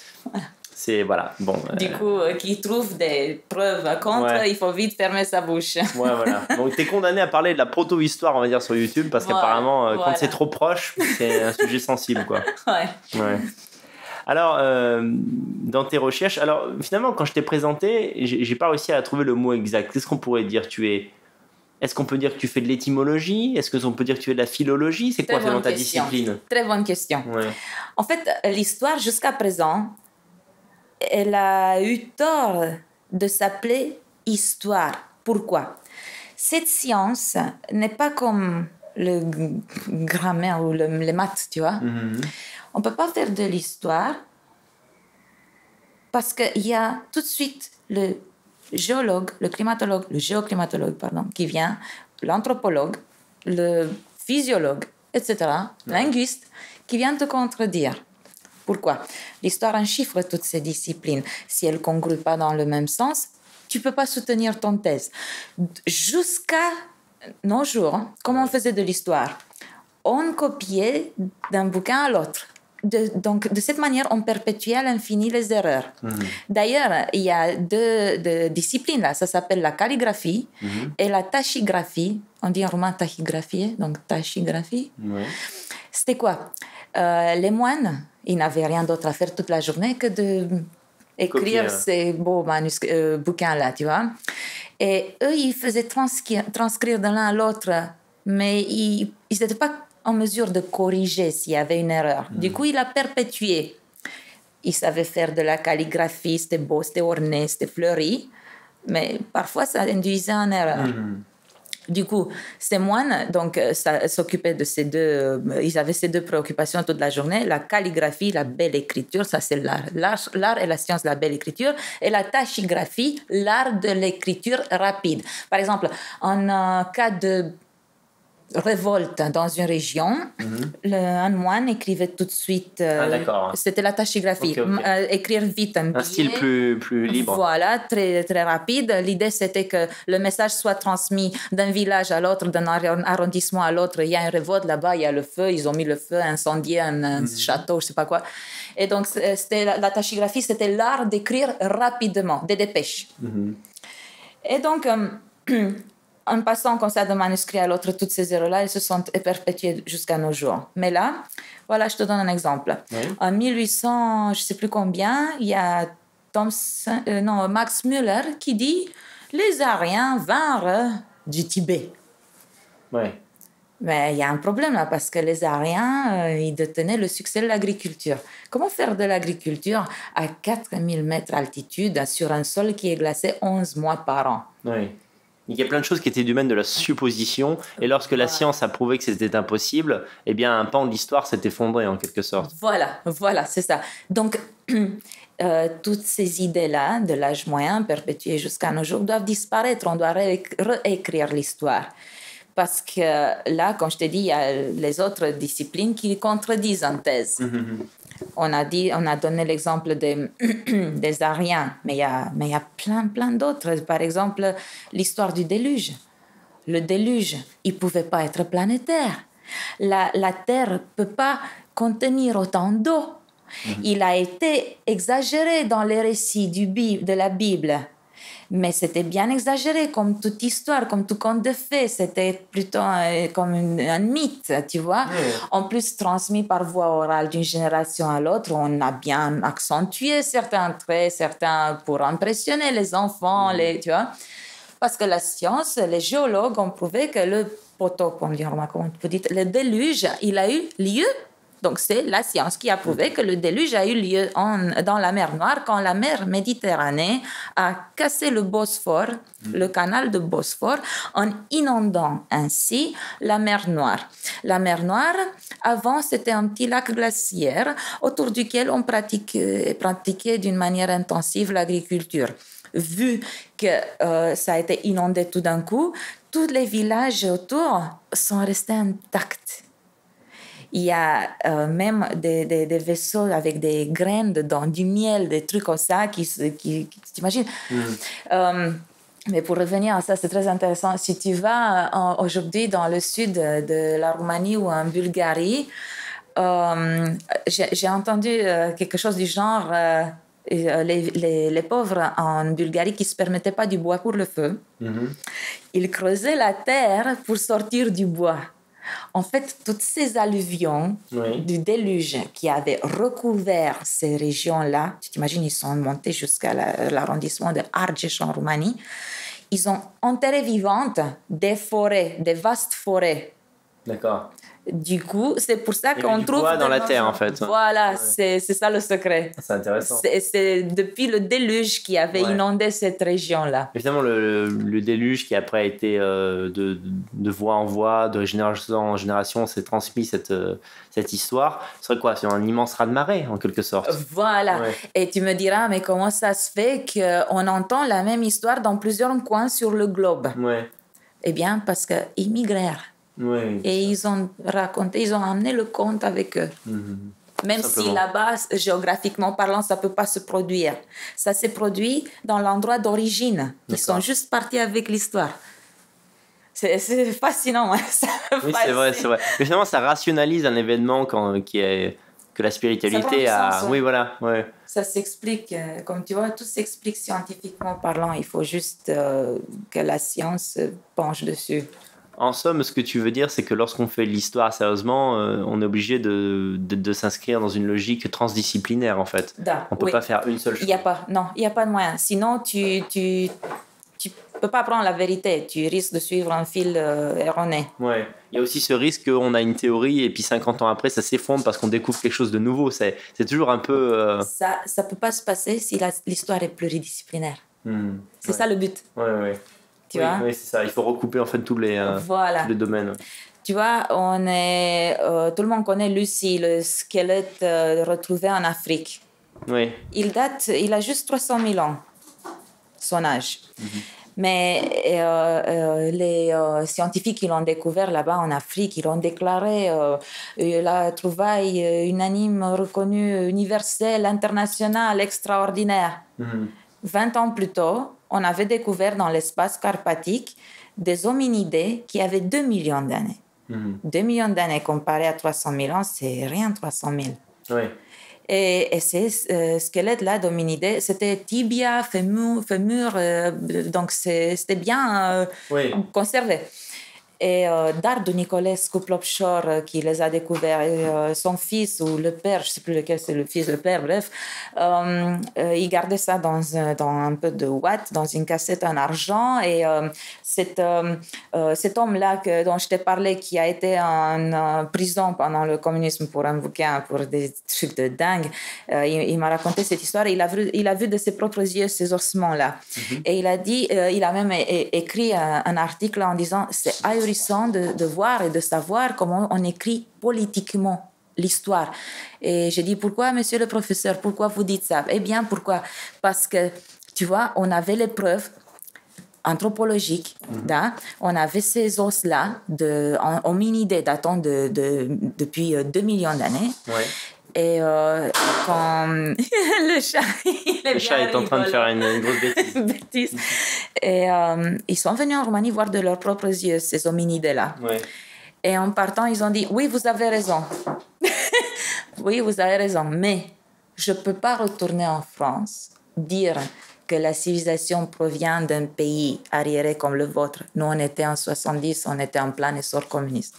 A: C'est, voilà, bon...
B: Du euh... coup, euh, qui trouve des preuves contre, ouais. il faut vite fermer sa bouche.
A: Ouais, voilà. Donc, t'es condamné à parler de la proto-histoire, on va dire, sur YouTube, parce voilà, qu'apparemment, euh, voilà. quand c'est trop proche, c'est un sujet sensible, quoi.
B: Ouais.
A: Ouais. Alors, euh, dans tes recherches, alors, finalement, quand je t'ai présenté, j'ai, j'ai pas réussi à trouver le mot exact. Qu'est-ce qu'on pourrait dire? Tu es... Est-ce qu'on peut dire que tu fais de l'étymologie? Est-ce qu'on peut dire que tu fais de la philologie? C'est quoi, finalement, ta
B: question.
A: discipline?
B: Très bonne question.
A: Ouais.
B: En fait, l'histoire, jusqu'à présent, elle a eu tort de s'appeler histoire. Pourquoi? Cette science n'est pas comme le grammaire ou le, les maths, tu vois. Mm-hmm. On ne peut pas faire de l'histoire parce qu'il y a tout de suite le géologue, le climatologue, le géoclimatologue, pardon, qui vient, l'anthropologue, le physiologue, et cetera, ouais. linguiste, qui vient te contredire. Pourquoi? L'histoire en chiffre toutes ces disciplines. Si elles ne congruent pas dans le même sens, tu ne peux pas soutenir ton thèse. Jusqu'à nos jours, comment on faisait de l'histoire? On copiait d'un bouquin à l'autre. De, donc, de cette manière, on perpétuait à l'infini les erreurs. Mmh. D'ailleurs, il y a deux, deux disciplines là. Ça s'appelle la calligraphie mmh. et la tachygraphie. On dit en roumain tachygraphie, donc tachygraphie. Mmh. C'était quoi? euh, Les moines, ils n'avaient rien d'autre à faire toute la journée que d'écrire ces beaux manuscrits, euh, bouquins-là, tu vois. Et eux, ils faisaient transcrire, transcrire de l'un à l'autre, mais ils n'étaient pas en mesure de corriger s'il y avait une erreur. Mmh. Du coup, il a perpétué. Il savait faire de la calligraphie, c'était beau, c'était orné, c'était fleuri, mais parfois ça induisait en erreur. Mmh. Du coup, ces moines donc, ça, s'occupaient de ces deux... Euh, ils avaient ces deux préoccupations toute la journée. La calligraphie, la belle écriture, ça c'est l'art. L'art, l'art et la science de la belle écriture. Et la tachygraphie, l'art de l'écriture rapide. Par exemple, en euh, cas de révolte dans une région, mm-hmm. le, un moine écrivait tout de suite. Euh,
A: ah, d'accord.
B: C'était la tachygraphie.
A: Okay, okay.
B: Euh, écrire vite un,
A: un billet. Style plus, plus libre.
B: Voilà, très, très rapide. L'idée, c'était que le message soit transmis d'un village à l'autre, d'un arrondissement à l'autre. Il y a une révolte là-bas, il y a le feu. Ils ont mis le feu, incendié un, un mm-hmm. château, je ne sais pas quoi. Et donc, c'était, la, la tachygraphie, c'était l'art d'écrire rapidement, des dépêches. Mm-hmm. Et donc... Euh, en passant comme ça d'un manuscrit à l'autre, toutes ces erreurs-là, elles se sont perpétuées jusqu'à nos jours. Mais là, voilà, je te donne un exemple. Oui. En mille huit cents, je ne sais plus combien, il y a Thompson, euh, non, Max Müller qui dit « Les Aryens vinrent du Tibet ».
A: Oui.
B: Mais il y a un problème là, parce que les Aryens, euh, ils détenaient le succès de l'agriculture. Comment faire de l'agriculture à quatre mille mètres d'altitude sur un sol qui est glacé onze mois par an?
A: Oui. Il y a plein de choses qui étaient du domaine de la supposition, et lorsque la science a prouvé que c'était impossible, eh bien un pan de l'histoire s'est effondré en quelque sorte.
B: Voilà, voilà, c'est ça. Donc, euh, toutes ces idées-là de l'âge moyen perpétuées jusqu'à nos jours doivent disparaître. On doit ré- réécrire l'histoire. Parce que là, comme je t'ai dit, il y a les autres disciplines qui contredisent en thèse. Mm-hmm. On a, dit, on a donné l'exemple des, des Aryens, mais il y a, mais il y a plein, plein d'autres. Par exemple, l'histoire du déluge. Le déluge, il ne pouvait pas être planétaire. La, la Terre ne peut pas contenir autant d'eau. Mm-hmm. Il a été exagéré dans les récits du, de la Bible. Mais c'était bien exagéré, comme toute histoire, comme tout conte de fées. C'était plutôt un, comme une, un mythe, tu vois. Oui. En plus, transmis par voie orale d'une génération à l'autre, on a bien accentué certains traits, certains pour impressionner les enfants, oui. les, tu vois. Parce que la science, les géologues ont prouvé que le potop, on dit, comment on peut dire, le déluge, il a eu lieu. Donc, c'est la science qui a prouvé que le déluge a eu lieu en, dans la mer Noire quand la mer Méditerranée a cassé le Bosphore, mmh. le canal de Bosphore, en inondant ainsi la mer Noire. La mer Noire, avant, c'était un petit lac glaciaire autour duquel on pratiquait, pratiquait d'une manière intensive l'agriculture. Vu que euh, ça a été inondé tout d'un coup, tous les villages autour sont restés intacts. Il y a euh, même des, des, des vaisseaux avec des graines dedans, du miel, des trucs comme ça, qui, qui, qui t'imagines. Mm. Euh, mais pour revenir à ça, c'est très intéressant. Si tu vas euh, aujourd'hui dans le sud de la Roumanie ou en Bulgarie, euh, j'ai, j'ai entendu euh, quelque chose du genre... Euh, Les, les, les pauvres en Bulgarie qui ne se permettaient pas du bois pour le feu, mm-hmm. ils creusaient la terre pour sortir du bois. En fait, toutes ces alluvions oui. du déluge qui avaient recouvert ces régions-là, tu t'imagines, ils sont montés jusqu'à la, l'arrondissement de Argeș en Roumanie, ils ont enterré vivantes des forêts, des vastes forêts.
A: D'accord.
B: Du coup, c'est pour ça qu'on
A: du
B: trouve...
A: bois dans la terre, en fait.
B: Voilà,
A: ouais.
B: c'est, c'est ça le secret.
A: C'est intéressant.
B: C'est, c'est depuis le déluge qui avait ouais. inondé cette région-là.
A: Évidemment, le, le déluge qui après a été euh, de, de voix en voix, de génération en génération, s'est transmis cette, euh, cette histoire. Ce serait quoi? C'est un immense raz-de-marée, en quelque sorte.
B: Voilà. Ouais. Et tu me diras, mais comment ça se fait qu'on entend la même histoire dans plusieurs coins sur le globe?
A: Ouais.
B: Eh bien, parce qu'ils migrèrent.
A: Oui,
B: et ça. Ils ont raconté, ils ont amené le conte avec eux. Mm-hmm. Même si là-bas, géographiquement parlant, ça ne peut pas se produire. Ça s'est produit dans l'endroit d'origine. Ils D'accord. sont juste partis avec l'histoire. C'est, c'est fascinant. Hein, ça
A: oui, c'est vrai, c'est vrai. Mais finalement, ça rationalise un événement quand, qui est, que la spiritualité a... Sens, oui, voilà. Ouais.
B: Ça s'explique, comme tu vois, tout s'explique scientifiquement parlant. Il faut juste euh, que la science penche dessus.
A: En somme, ce que tu veux dire, c'est que lorsqu'on fait l'histoire sérieusement, euh, on est obligé de, de, de s'inscrire dans une logique transdisciplinaire, en fait.
B: Da,
A: on ne peut
B: oui.
A: pas faire une seule chose.
B: Il n'y a pas, non, il n'y a pas de moyen. Sinon, tu tu, tu peux pas prendre la vérité. Tu risques de suivre un fil euh, erroné.
A: Ouais. Il y a aussi ce risque qu'on a une théorie et puis cinquante ans après, ça s'effondre parce qu'on découvre quelque chose de nouveau. C'est, c'est toujours un peu... Euh...
B: Ça ne peut pas se passer si la, l'histoire est pluridisciplinaire. Mmh. C'est
A: ouais.
B: ça le but.
A: Ouais, ouais.
B: Tu
A: oui,
B: vois
A: oui, c'est ça. Il faut recouper en fait tous les, euh,
B: voilà.
A: tous les domaines.
B: Tu vois, on est, euh, tout le monde connaît Lucie, le squelette euh, retrouvé en Afrique.
A: Oui.
B: Il date, il a juste trois cent mille ans, son âge. Mm-hmm. Mais euh, euh, les euh, scientifiques qui l'ont découvert là-bas en Afrique, ils l'ont déclaré euh, la trouvaille unanime, reconnue, universelle, internationale, extraordinaire. Mm-hmm. vingt ans plus tôt, on avait découvert dans l'espace carpatique des hominidés qui avaient deux millions d'années. Mm-hmm. deux millions d'années comparé à trois cent mille ans, c'est rien, trois cent mille.
A: Oui.
B: Et, et ces euh, squelettes-là d'hominidés, c'était tibia, fémur, fémur euh, donc c'est, c'était bien euh, oui. conservé. Et euh, Dardo Nicolescu Klopshor, euh, qui les a découverts, et, euh, son fils ou le père, je ne sais plus lequel c'est le fils, le père, bref, euh, euh, il gardait ça dans, dans un peu de ouate, dans une cassette en argent. Et euh, cet, euh, euh, cet homme-là que, dont je t'ai parlé, qui a été en euh, prison pendant le communisme pour un bouquin, pour des trucs de dingue, euh, il, il m'a raconté cette histoire. Il a vu, il a vu de ses propres yeux ces ossements-là. Mm-hmm. Et il a dit, euh, il a même é- écrit un, un article en disant, c'est ahurissant De, de voir et de savoir comment on écrit politiquement l'histoire. Et j'ai dit, pourquoi, monsieur le professeur, pourquoi vous dites ça? Eh bien, pourquoi? Parce que, tu vois, on avait les preuves anthropologiques, mm-hmm. on avait ces os-là, de, en, hominidés datant de, de, depuis deux millions d'années. Ouais. Et euh, quand le chat, il est,
A: le chat est en train de faire une, une grosse bêtise.
B: bêtise. Et euh, ils sont venus en Roumanie voir de leurs propres yeux ces hominidés-là. Ouais. Et en partant, ils ont dit, oui, vous avez raison. Oui, vous avez raison, mais je ne peux pas retourner en France, dire que la civilisation provient d'un pays arriéré comme le vôtre. Nous, on était en soixante-dix, on était en plein essor communiste.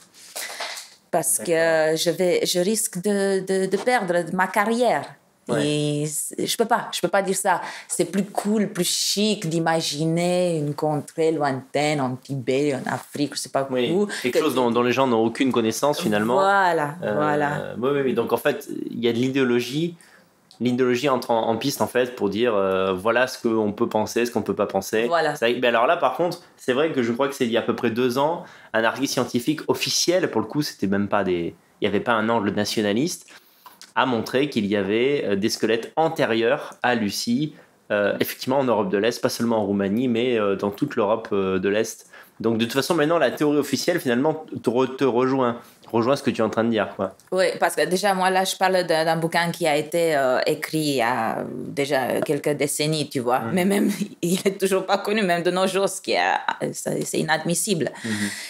B: Parce D'accord. que je, vais, je risque de, de, de perdre ma carrière. Ouais. Et je peux pas, je peux pas dire ça. C'est plus cool, plus chic d'imaginer une contrée lointaine en Tibet, en Afrique, je sais pas
A: oui.
B: où.
A: Quelque que... chose dont, dont les gens n'ont aucune connaissance finalement.
B: Voilà,
A: euh,
B: voilà.
A: Oui, oui, oui. Donc en fait, il y a de l'idéologie. L'idéologie entre en, en piste en fait pour dire euh, voilà ce qu'on peut penser, ce qu'on peut pas penser.
B: Voilà.
A: Ça, ben alors là par contre, c'est vrai que je crois que c'est il y a à peu près deux ans, un article scientifique officiel, pour le coup c'était même pas des, il y avait pas un angle nationaliste, a montré qu'il y avait des squelettes antérieurs à Lucie, euh, effectivement en Europe de l'Est, pas seulement en Roumanie, mais euh, dans toute l'Europe euh, de l'Est. Donc de toute façon maintenant la théorie officielle finalement te, re, te rejoint. rejoint ce que tu es en train de dire, quoi.
B: Oui, parce que déjà, moi, là, je parle d'un, d'un bouquin qui a été euh, écrit il y a déjà quelques décennies, tu vois. Mmh. Mais même, il n'est toujours pas connu, même de nos jours, ce qui est, c'est inadmissible. Mmh.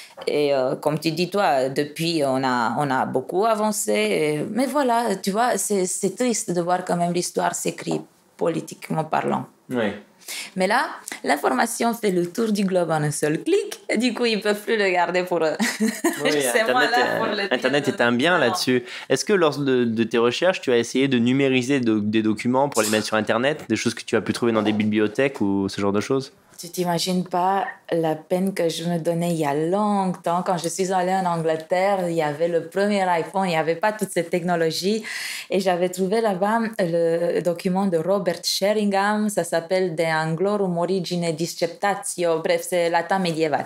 B: Et euh, comme tu dis, toi, depuis, on a, on a beaucoup avancé. Et, mais voilà, tu vois, c'est, c'est triste de voir quand même l'histoire s'écrit politiquement parlant.
A: Oui.
B: Mais là, l'information fait le tour du globe en un seul clic. Et du coup, ils ne peuvent plus le garder pour eux.
A: Oui, c'est Internet, moi là pour le Internet est un bien là-dessus. Est-ce que lors de, de tes recherches, tu as essayé de numériser de, des documents pour les mettre sur Internet, des choses que tu as pu trouver dans des bibliothèques ou ce genre de choses?
B: Tu t'imagines pas la peine que je me donnais il y a longtemps. Quand je suis allée en Angleterre, il y avait le premier iPhone, il n'y avait pas toute cette technologie. Et j'avais trouvé là-bas le document de Robert Sheringham, ça s'appelle De Anglorum Origine Disceptatio, bref, c'est latin médiéval.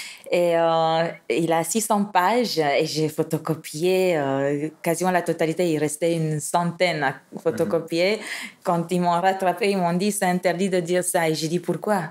B: Et euh, il a six cents pages et j'ai photocopié euh, quasiment la totalité. Il restait une centaine à photocopier. Mm-hmm. Quand ils m'ont rattrapé, ils m'ont dit c'est interdit de dire ça. Et j'ai dit pourquoi?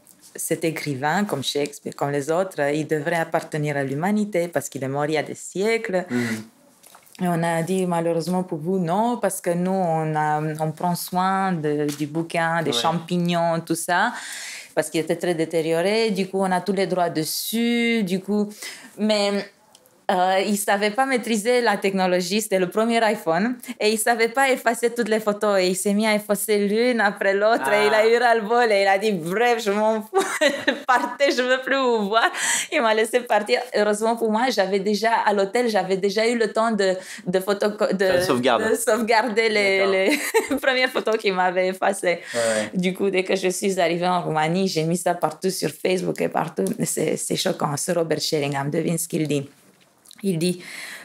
B: Cet écrivain, comme Shakespeare, comme les autres, il devrait appartenir à l'humanité parce qu'il est mort il y a des siècles. Mm-hmm. Et on a dit malheureusement pour vous non, parce que nous on, a, on prend soin de, du bouquin, des ouais. champignons, tout ça, parce qu'il était très détérioré. Du coup, on a tous les droits dessus. Du coup, mais euh, il ne savait pas maîtriser la technologie. C'était le premier iPhone. Et il ne savait pas effacer toutes les photos. Et il s'est mis à effacer l'une après l'autre. Ah. Et il a eu ras-le-bol. Et il a dit, bref, je m'en fous. Partez, je ne veux plus vous voir. Il m'a laissé partir. Heureusement pour moi, j'avais déjà, à l'hôtel, j'avais déjà eu le temps de, de, photo, de,
A: sauvegarde.
B: de sauvegarder les, les premières photos qu'il m'avait effacées. Ouais. Du coup, dès que je suis arrivée en Roumanie, j'ai mis ça partout sur Facebook et partout. C'est, c'est choquant. Ce Robert Sheringham, devine ce qu'il dit. Il dit,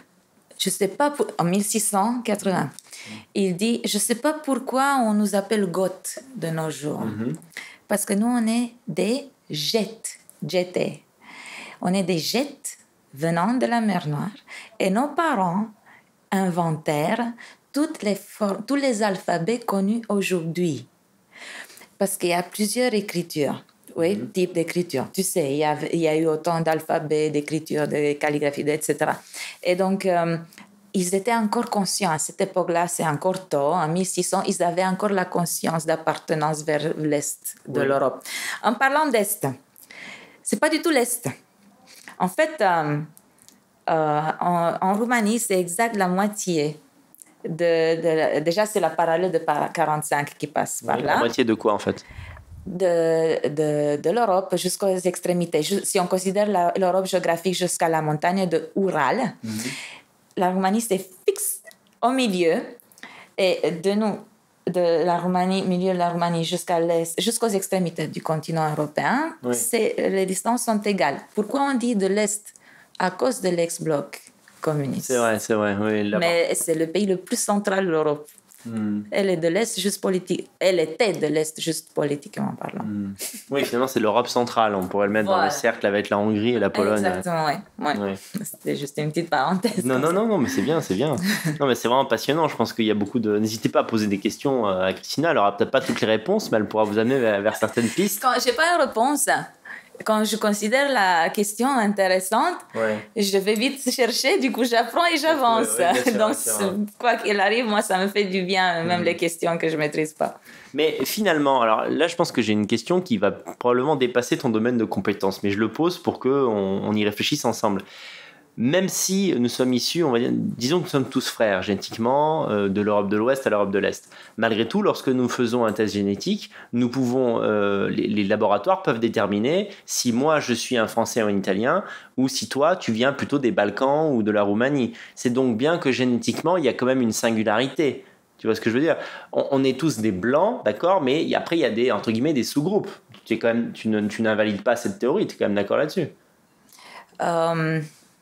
B: je sais pas, pour... en mille six cent quatre-vingts, il dit, je sais pas pourquoi on nous appelle Goths de nos jours. Mm-hmm. Parce que nous, on est des Gettes. jeté. On est des jets venant de la mer Noire et nos parents inventèrent toutes les formes, tous les alphabets connus aujourd'hui. Parce qu'il y a plusieurs écritures, oui, mm-hmm. types d'écriture. Tu sais, il y, a, il y a eu autant d'alphabets, d'écritures, de calligraphie, et cetera. Et donc, euh, ils étaient encore conscients. À cette époque-là, c'est encore tôt, en mille six cents, ils avaient encore la conscience d'appartenance vers l'Est de oui. l'Europe. En parlant d'Est, c'est pas du tout l'Est. En fait, euh, euh, en, en Roumanie, c'est exact la moitié. De, de, déjà, c'est la parallèle de quarante-cinq qui passe par
A: oui,
B: là.
A: La moitié de quoi, en fait?
B: De, de, de l'Europe jusqu'aux extrémités. Si on considère la, l'Europe géographique jusqu'à la montagne de Oural, mm-hmm. la Roumanie, c'est fixe au milieu. Et de nous, de la Roumanie, milieu de la Roumanie jusqu'à l'est, jusqu'aux extrémités du continent européen, oui. c'est, les distances sont égales. Pourquoi on dit de l'Est? À cause de l'ex-bloc communiste.
A: C'est vrai, c'est vrai. Oui,
B: mais c'est le pays le plus central de l'Europe. Mm. Elle est de l'Est juste politique. Elle était de l'Est juste politiquement parlant.
A: Mm. Oui, finalement, c'est l'Europe centrale. On pourrait le mettre voilà. dans le cercle avec la Hongrie et la Pologne.
B: Exactement, oui. Ouais. Ouais. C'était juste une petite parenthèse.
A: Non, non, non, non, mais c'est bien, c'est bien. Non, mais c'est vraiment passionnant. Je pense qu'il y a beaucoup de. N'hésitez pas à poser des questions à Christina. Elle n'aura peut-être pas toutes les réponses, mais elle pourra vous amener vers, vers certaines pistes.
B: Quand j'ai pas une réponse. Quand je considère la question intéressante, ouais. je vais vite chercher, du coup j'apprends et j'avance. Ouais, ouais, donc, quoi qu'il arrive, moi ça me fait du bien, même mmh. les questions que je ne maîtrise pas.
A: Mais finalement, alors là je pense que j'ai une question qui va probablement dépasser ton domaine de compétences, mais je le pose pour qu'on on y réfléchisse ensemble. Même si nous sommes issus, on va dire, disons que nous sommes tous frères génétiquement, euh, de l'Europe de l'Ouest à l'Europe de l'Est. Malgré tout, lorsque nous faisons un test génétique, nous pouvons, euh, les, les laboratoires peuvent déterminer si moi je suis un Français ou un Italien, ou si toi tu viens plutôt des Balkans ou de la Roumanie. C'est donc bien que génétiquement il y a quand même une singularité. Tu vois ce que je veux dire? on, on est tous des blancs, d'accord, mais y, après il y a des, entre guillemets, des sous-groupes. Tu, es quand même, tu, ne, tu n'invalides pas cette théorie, tu es quand même d'accord là-dessus?
B: Euh...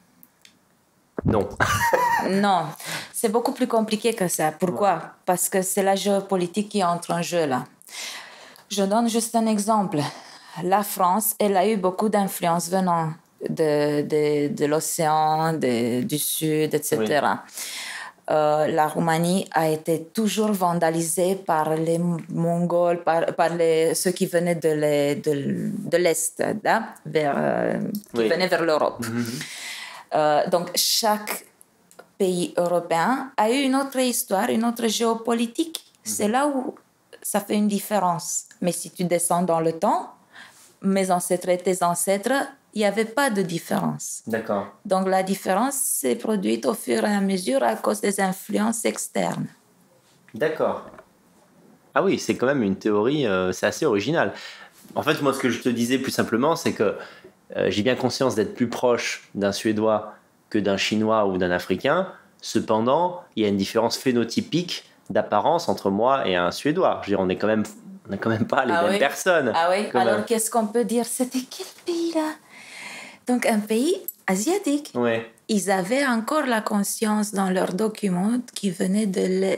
A: Non.
B: Non, c'est beaucoup plus compliqué que ça. Pourquoi? Ouais. Parce que c'est la géopolitique qui entre en jeu là. Je donne juste un exemple. La France, elle a eu beaucoup d'influences venant de, de, de l'océan, de, du sud, et cetera. Oui. Euh, la Roumanie a été toujours vandalisée par les Mongols, par, par les, ceux qui venaient de, les, de, de l'Est, là, vers, euh, qui oui. venaient vers l'Europe. Mm-hmm. Euh, donc, chaque pays européen a eu une autre histoire, une autre géopolitique. Mmh. C'est là où ça fait une différence. Mais si tu descends dans le temps, mes ancêtres et tes ancêtres, il n'y avait pas de différence.
A: D'accord.
B: Donc, la différence s'est produite au fur et à mesure à cause des influences externes.
A: D'accord. Ah oui, c'est quand même une théorie, euh, c'est assez original. En fait, moi, ce que je te disais plus simplement, c'est que Euh, j'ai bien conscience d'être plus proche d'un Suédois que d'un Chinois ou d'un Africain. Cependant, il y a une différence phénotypique d'apparence entre moi et un Suédois. Je veux dire, on n'est quand même, on n'est quand même pas les
B: ah
A: mêmes
B: oui.
A: personnes.
B: Ah oui. Alors, même. Qu'est-ce qu'on peut dire? C'était quel pays là? Donc, un pays asiatique.
A: Ouais.
B: Ils avaient encore la conscience dans leurs documents qu'ils venaient de,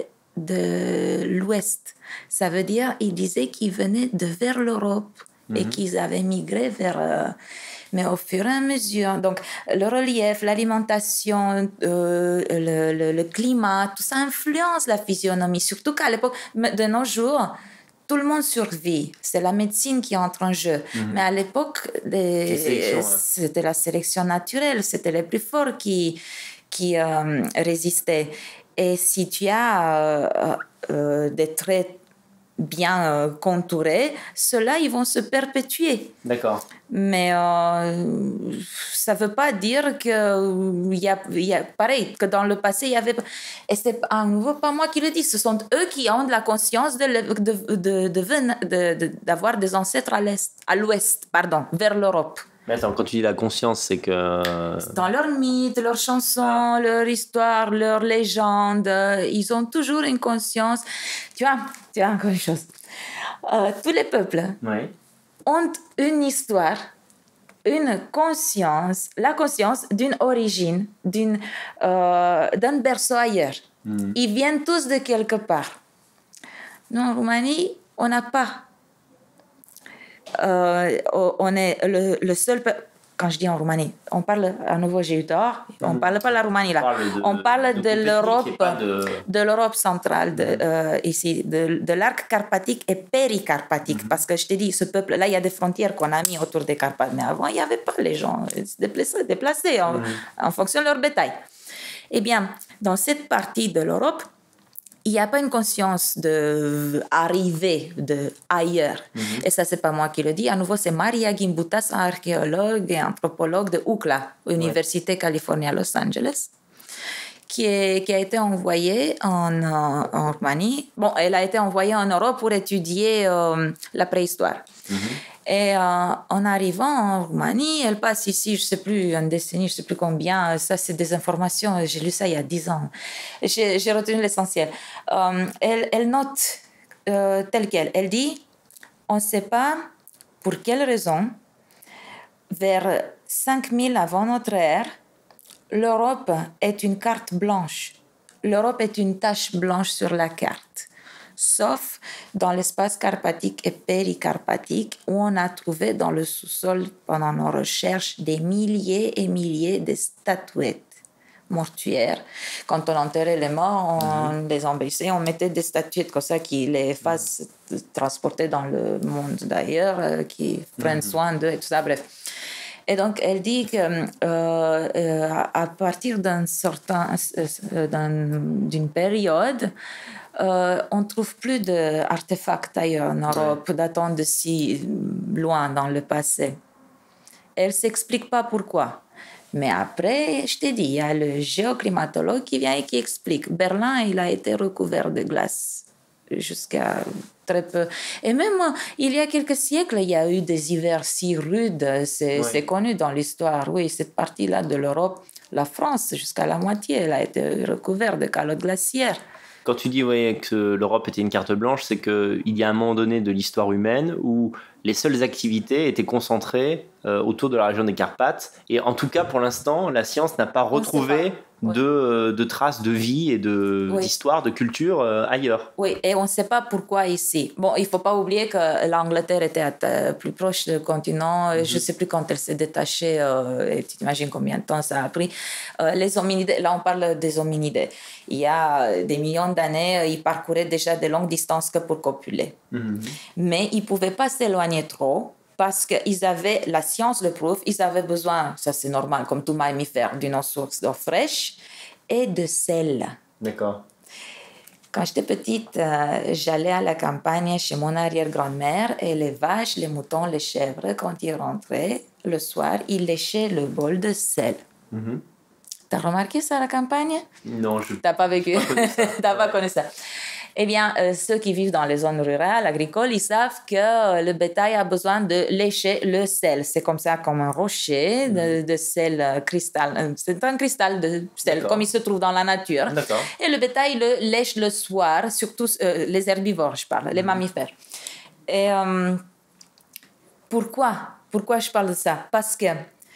B: de l'Ouest. Ça veut dire qu'ils disaient qu'ils venaient de vers l'Europe mm-hmm. et qu'ils avaient migré vers... Euh, mais au fur et à mesure, donc le relief, l'alimentation, euh, le, le, le climat, tout ça influence la physionomie. Surtout qu'à l'époque, de nos jours, tout le monde survit. C'est la médecine qui entre en jeu. Mm-hmm. Mais à l'époque, les, ouais. c'était la sélection naturelle, c'était les plus forts qui, qui euh, résistaient. Et si tu as euh, euh, des traits bien euh, contourés, ceux-là, ils vont se perpétuer.
A: D'accord.
B: Mais euh, ça ne veut pas dire que y a, y a, pareil, que dans le passé, il y avait... Et c'est à nouveau pas moi qui le dis, ce sont eux qui ont de la conscience de, de, de, de, de, de, d'avoir des ancêtres à l'est, à l'ouest, pardon, vers l'Europe.
A: Mais attends, quand tu dis la conscience, c'est que...
B: Dans leurs mythes, leurs chansons, leur histoire, leurs légendes, ils ont toujours une conscience. Tu vois, tu vois encore une chose. Euh, tous les peuples
A: oui.
B: ont une histoire, une conscience, la conscience d'une origine, d'une, euh, d'un berceau ailleurs. Mm. Ils viennent tous de quelque part. Nous, en Roumanie, on n'a pas euh, on est le, le seul peuple. Quand je dis en Roumanie, on parle, à nouveau j'ai eu tort, on ne parle pas de la Roumanie là, on parle de, de, de l'Europe, de... de l'Europe centrale, de, mm-hmm. euh, ici, de, de l'arc carpathique et péricarpathique, mm-hmm. parce que je te dis, ce peuple-là, il y a des frontières qu'on a mis autour des Carpates, mais avant, il n'y avait pas les gens se déplaçaient, déplaçaient en, mm-hmm. en fonction de leur bétail. Eh bien, dans cette partie de l'Europe, il n'y a pas une conscience d'arrivée de ailleurs. Mm-hmm. Et ça, ce n'est pas moi qui le dis. À nouveau, c'est Maria Gimbutas, archéologue et anthropologue de U C L A, Université ouais. California Los Angeles, qui, est, qui a été envoyée en, en Roumanie. Bon, elle a été envoyée en Europe pour étudier euh, la préhistoire. Mm-hmm. Et euh, en arrivant en Roumanie, elle passe ici, je ne sais plus, une décennie, je ne sais plus combien. Ça, c'est des informations, j'ai lu ça il y a dix ans. J'ai, j'ai retenu l'essentiel. Euh, elle, elle note euh, tel quel. Elle dit, on ne sait pas pour quelle raison, vers cinq mille avant notre ère, l'Europe est une carte blanche. L'Europe est une tache blanche sur la carte. Sauf dans l'espace carpatique et péricarpatique où on a trouvé dans le sous-sol pendant nos recherches des milliers et milliers de statuettes mortuaires. Quand on enterrait les morts, on mmh. les embellissait, on mettait des statuettes comme ça qui les fassent mmh. transporter dans le monde d'ailleurs, qui prennent mmh. soin d'eux et tout ça, bref. Et donc, elle dit qu'à euh, euh, à partir d'un certain, euh, d'un, d'une période, Euh, on ne trouve plus d'artefacts ailleurs en Europe ouais. datant de si loin dans le passé. Elle ne s'explique pas pourquoi. Mais après, je t'ai dit, il y a le géoclimatologue qui vient et qui explique. Berlin, il a été recouvert de glace jusqu'à très peu. Et même, il y a quelques siècles, il y a eu des hivers si rudes. C'est, ouais. c'est connu dans l'histoire. Oui, cette partie-là de l'Europe, la France, jusqu'à la moitié, elle a été recouverte de calottes glaciaires.
A: Quand tu dis ouais, que l'Europe était une carte blanche, c'est qu'il y a un moment donné de l'histoire humaine où les seules activités étaient concentrées euh, autour de la région des Carpates. Et en tout cas, pour l'instant, la science n'a pas retrouvé pas. Oui. de, de traces de vie et de, oui. d'histoire, de culture euh, ailleurs.
B: Oui, et on ne sait pas pourquoi ici. Bon, il ne faut pas oublier que l'Angleterre était à, plus proche du continent. Mm-hmm. Je ne sais plus quand elle s'est détachée. Euh, et tu t'imagines combien de temps ça a pris. Euh, les hominidés, là, on parle des hominidés. Il y a des millions d'années, ils parcouraient déjà de longues distances que pour copuler. Mm-hmm. Mais ils ne pouvaient pas s'éloigner trop parce qu'ils avaient, la science le prouve, ils avaient besoin, ça c'est normal, comme tout mammifère, d'une source d'eau fraîche et de sel.
A: D'accord.
B: Quand j'étais petite, euh, j'allais à la campagne chez mon arrière-grand-mère et les vaches, les moutons, les chèvres, quand ils rentraient le soir, ils léchaient le bol de sel. Mm-hmm. T'as remarqué ça à la campagne?
A: Non, je...
B: T'as pas vécu? T'as pas connu ça? Eh bien, euh, ceux qui vivent dans les zones rurales, agricoles, ils savent que euh, le bétail a besoin de lécher le sel. C'est comme ça, comme un rocher de, de sel euh, cristal. C'est un cristal de sel, D'accord. comme il se trouve dans la nature.
A: D'accord.
B: Et le bétail le lèche le soir, surtout euh, les herbivores, je parle, les mmh. mammifères. Et euh, pourquoi? Pourquoi je parle de ça? Parce que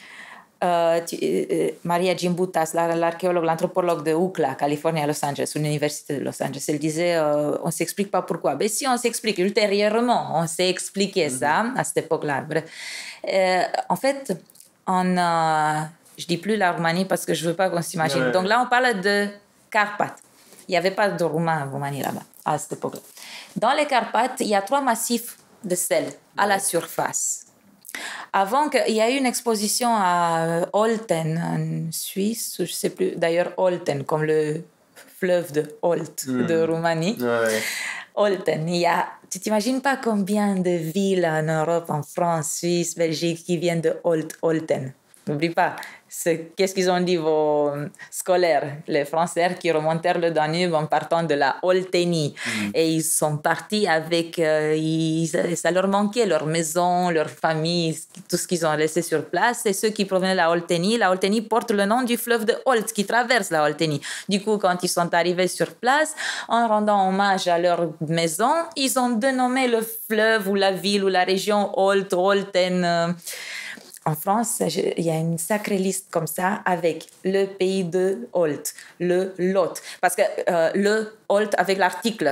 B: Uh, uh, Maria Gimbutas, l'archéologue, l'anthropologue de U C L A, California, Los Angeles, l'université de Los Angeles, elle disait uh, on ne s'explique pas pourquoi. Mais si on s'explique ultérieurement, on s'est expliqué mm-hmm. ça à cette époque-là. Bref. Euh, en fait, on, uh, je ne dis plus la Roumanie parce que je ne veux pas qu'on s'imagine. Ouais. Donc là, on parle de Carpates. Il n'y avait pas de Roumains en Roumanie là-bas, à cette époque-là. Dans les Carpates, il y a trois massifs de sel à ouais. la surface. Avant qu'il y ait une exposition à Olten, en Suisse, je ne sais plus, d'ailleurs Olten, comme le fleuve de Olt mmh. de Roumanie. Ouais. Olten, il y a, tu t'imagines pas combien de villes en Europe, en France, Suisse, Belgique, qui viennent de Olt, Olten. N'oublie pas, c'est, qu'est-ce qu'ils ont dit vos scolaires, les Français qui remontèrent le Danube en partant de la Oltenie. Mm. Et ils sont partis avec, euh, ils, ça leur manquait, leur maison, leur famille, tout ce qu'ils ont laissé sur place. Et ceux qui provenaient de la Oltenie, la Oltenie porte le nom du fleuve de Olt qui traverse la Oltenie. Du coup, quand ils sont arrivés sur place, en rendant hommage à leur maison, ils ont dénommé le fleuve ou la ville ou la région Olt, Olten. Euh, En France, il y a une sacrée liste comme ça avec le pays de Olt, le Lot. Parce que euh, le Olt avec l'article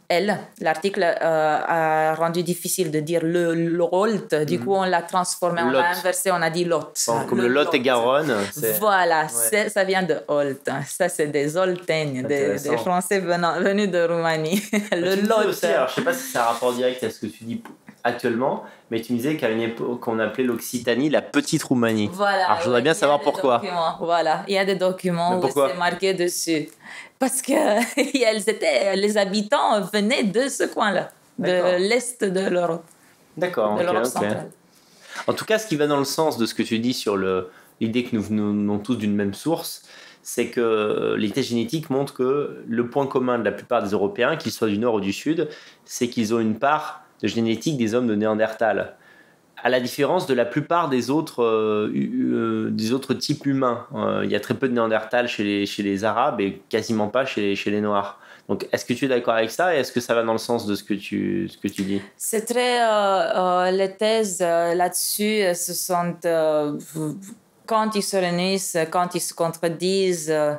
B: elle. L'article euh, a rendu difficile de dire le Lot. Du mmh. coup, on l'a transformé, on
A: Lot.
B: l'a inversé, on a dit Lot.
A: Bon, comme le, le Lot et Garonne. C'est...
B: Voilà,
A: ouais.
B: c'est, ça vient de Holt. Ça, c'est des Olteignes, des, des Français venant, venus de Roumanie.
A: le Lot. Aussi, alors, je ne sais pas si c'est un rapport direct à ce que tu dis actuellement, mais tu me disais qu'à une époque, on appelait l'Occitanie la petite Roumanie.
B: Voilà.
A: Alors, je voudrais
B: ouais,
A: bien savoir pourquoi.
B: Documents. Voilà, il y a des documents où c'est marqué dessus. Parce que elles étaient, les habitants venaient de ce coin-là, D'accord. de l'Est de l'Europe.
A: D'accord,
B: de
A: okay,
B: l'Europe
A: okay.
B: centrale.
A: En tout cas, ce qui va dans le sens de ce que tu dis sur le, l'idée que nous venons tous d'une même source, c'est que les tests génétiques montrent que le point commun de la plupart des Européens, qu'ils soient du nord ou du sud, c'est qu'ils ont une part de génétique des hommes de Néandertal. À la différence de la plupart des autres, euh, euh, des autres types humains. Euh, il y a très peu de Néandertal chez les, chez les Arabes et quasiment pas chez les, chez les Noirs. Donc, est-ce que tu es d'accord avec ça et est-ce que ça va dans le sens de ce que tu, ce que tu dis?
B: C'est très... Euh, euh, les thèses euh, là-dessus se sont... Euh, quand ils se réunissent, quand ils se contredisent... Euh,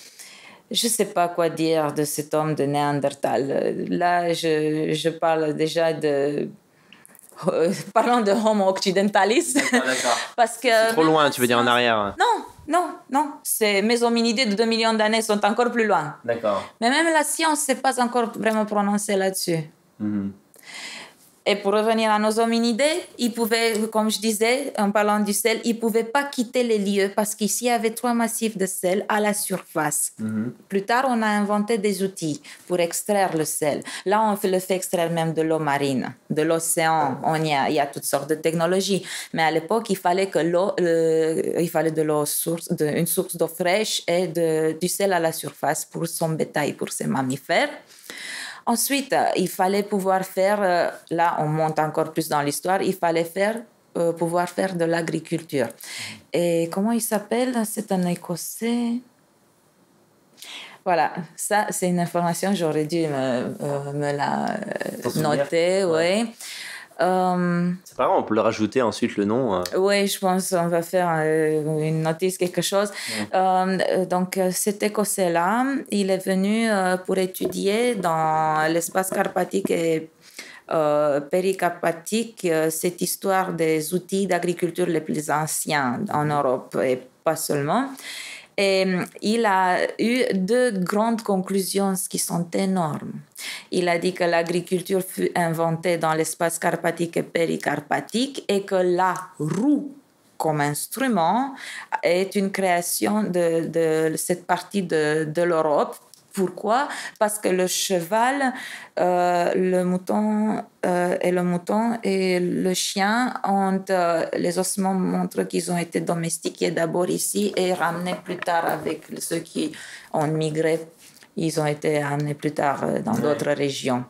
B: je ne sais pas quoi dire de cet homme de Néandertal. Là, je, je parle déjà de... Euh, parlons de Homo occidentalis.
A: D'accord, d'accord.
B: Parce que
A: c'est trop loin, tu veux dire en arrière?
B: Non, non, non. Ces, mes hominidés de deux millions d'années sont encore plus loin.
A: D'accord.
B: Mais même la science ne s'est pas encore vraiment prononcée là-dessus.
A: Mm-hmm.
B: Et pour revenir à nos hominidés, ils pouvaient, comme je disais, en parlant du sel, ils ne pouvaient pas quitter les lieux parce qu'ici, il y avait trois massifs de sel à la surface. Mm-hmm. Plus tard, on a inventé des outils pour extraire le sel. Là, on fait le fait extraire même de l'eau marine, de l'océan. On y a, il y a toutes sortes de technologies. Mais à l'époque, il fallait que l'eau, euh, il fallait de l'eau source, de, une source d'eau fraîche et de, du sel à la surface pour son bétail, pour ses mammifères. Ensuite, il fallait pouvoir faire, là on monte encore plus dans l'histoire, il fallait faire, euh, pouvoir faire de l'agriculture. Et comment il s'appelle? C'est un Écossais. Voilà, ça c'est une information, j'aurais dû me, euh, me la noter. Ouais.
A: Euh, c'est pas grave, on peut le rajouter ensuite le nom. Euh.
B: Oui, je pense qu'on va faire euh, une notice, quelque chose. Ouais. Euh, donc, cet Écossais-là, il est venu euh, pour étudier dans l'espace carpatique et euh, péricarpatique euh, cette histoire des outils d'agriculture les plus anciens en Europe et pas seulement. Et il a eu deux grandes conclusions qui sont énormes. Il a dit que l'agriculture fut inventée dans l'espace carpatique et péricarpatique et que la roue comme instrument est une création de, de cette partie de, de l'Europe. Pourquoi? Parce que le cheval, euh, le mouton euh, et le mouton et le chien, ont, euh, les ossements montrent qu'ils ont été domestiqués d'abord ici et ramenés plus tard avec ceux qui ont migré. Ils ont été amenés plus tard dans ouais. d'autres régions.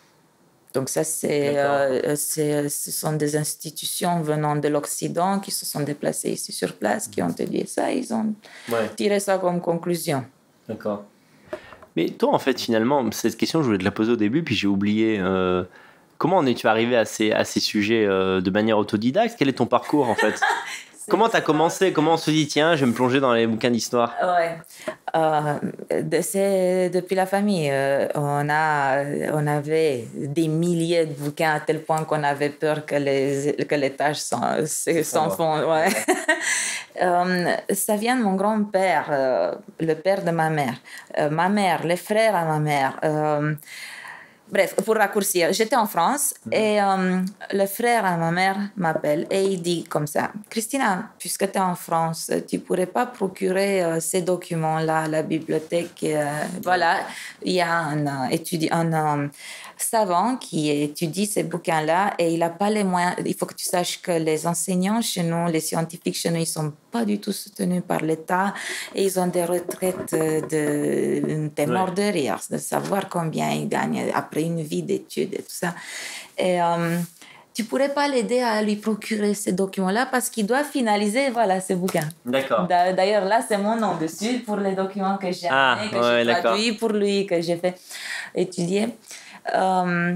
B: Donc ça, c'est, euh, c'est, ce sont des institutions venant de l'Occident qui se sont déplacées ici sur place, qui ont étudié ça, ils ont ouais. tiré ça comme conclusion.
A: D'accord. Mais toi, en fait, finalement, cette question, je voulais te la poser au début, puis j'ai oublié. Euh, comment en es-tu arrivé à ces, à ces sujets euh, de manière autodidacte? Quel est ton parcours, en fait? Comment tu as commencé? Comment on se dit, tiens, je vais me plonger dans les bouquins d'histoire?
B: Ouais. Euh, c'est depuis la famille. Euh, on, a, on avait des milliers de bouquins à tel point qu'on avait peur que les, que les tâches s'en, s'en font. Ouais. euh, ça vient de mon grand-père, euh, le père de ma mère. Euh, ma mère, les frères à ma mère. Euh, Bref, pour raccourcir, j'étais en France mmh. et euh, le frère à ma mère m'appelle et il dit comme ça, Christina, puisque tu es en France, tu ne pourrais pas procurer euh, ces documents-là à la bibliothèque. Euh, voilà, il y a un, euh, étudi- un euh, savant qui étudie ces bouquins-là et il n'a pas les moyens. Il faut que tu saches que les enseignants chez nous, les scientifiques chez nous, ils ne sont pas du tout soutenus par l'État et ils ont des retraites de... T'es mort de rire de savoir combien ils gagnent après une vie d'études et tout ça. Et euh, tu pourrais pas l'aider à lui procurer ces documents-là parce qu'il doit finaliser, voilà, ces bouquins.
A: D'accord.
B: D'ailleurs, là, c'est mon nom dessus pour les documents que j'ai
A: ah,
B: amenés, que
A: ouais,
B: j'ai traduits pour lui, que j'ai fait étudier. Euh,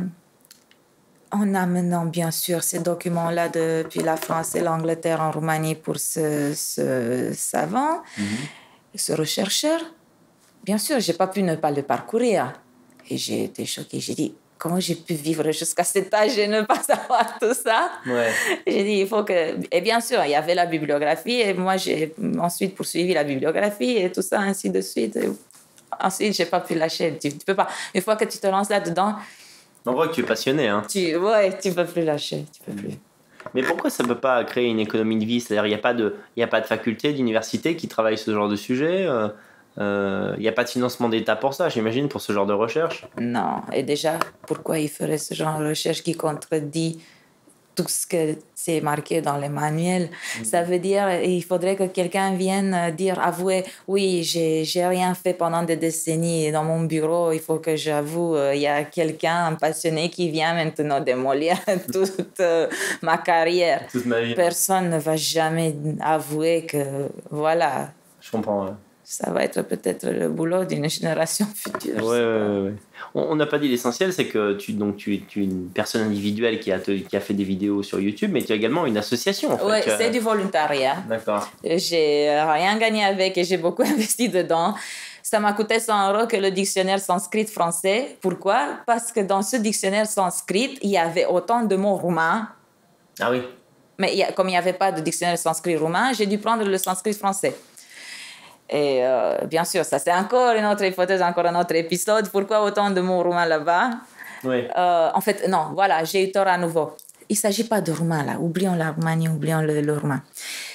B: en amenant, bien sûr, ces documents-là depuis la France et l'Angleterre en Roumanie pour ce, ce savant, mm-hmm. ce rechercheur. Bien sûr, je n'ai pas pu ne pas le parcourir. Et j'ai été choquée. J'ai dit, comment j'ai pu vivre jusqu'à cet âge et ne pas savoir tout ça?
A: Ouais.
B: J'ai dit, il faut que... Et bien sûr, il y avait la bibliographie et moi, j'ai ensuite poursuivi la bibliographie et tout ça, ainsi de suite. Et ensuite, je n'ai pas pu lâcher. Tu, tu peux pas. Une fois que tu te lances là-dedans...
A: On voit que tu es passionné. Hein.
B: Tu, ouais, tu ne peux plus lâcher. Tu peux plus.
A: Mais pourquoi ça ne peut pas créer une économie de vie? C'est-à-dire, il n'y a pas de, il n'y a pas de faculté, d'université qui travaille ce genre de sujet euh... Il euh, n'y a pas de financement d'État pour ça, j'imagine, pour ce genre de recherche?
B: Non. Et déjà, pourquoi il ferait ce genre de recherche qui contredit tout ce que c'est marqué dans les manuels? Mmh. Ça veut dire il faudrait que quelqu'un vienne dire, avouer, oui, j'ai, j'ai rien fait pendant des décennies dans mon bureau, il faut que j'avoue, il y a quelqu'un, un passionné qui vient maintenant démolir toute euh, ma carrière.
A: Toute ma vie.
B: Personne ne va jamais avouer que, voilà.
A: Je comprends, ouais.
B: Ça va être peut-être le boulot d'une génération future.
A: Ouais, ouais, ouais. On n'a pas dit l'essentiel, c'est que tu, donc, tu, tu es une personne individuelle qui a, te, qui a fait des vidéos sur YouTube, mais tu as également une association. En fait.
B: Oui,
A: as...
B: c'est du volontariat.
A: D'accord.
B: J'ai rien gagné avec et j'ai beaucoup investi dedans. Ça m'a coûté cent euros que le dictionnaire sanskrit français. Pourquoi? Parce que dans ce dictionnaire sanskrit, il y avait autant de mots roumains.
A: Ah oui.
B: Mais il y a, comme il n'y avait pas de dictionnaire sanskrit roumain, j'ai dû prendre le sanskrit français. Et euh, bien sûr, ça c'est encore une autre hypothèse, encore un autre épisode. Pourquoi autant de mots roumains là-bas?
A: Oui.
B: Euh, en fait, non, voilà, j'ai eu tort à nouveau. Il ne s'agit pas de roumain là. Oublions la Roumanie, oublions le, le roumain.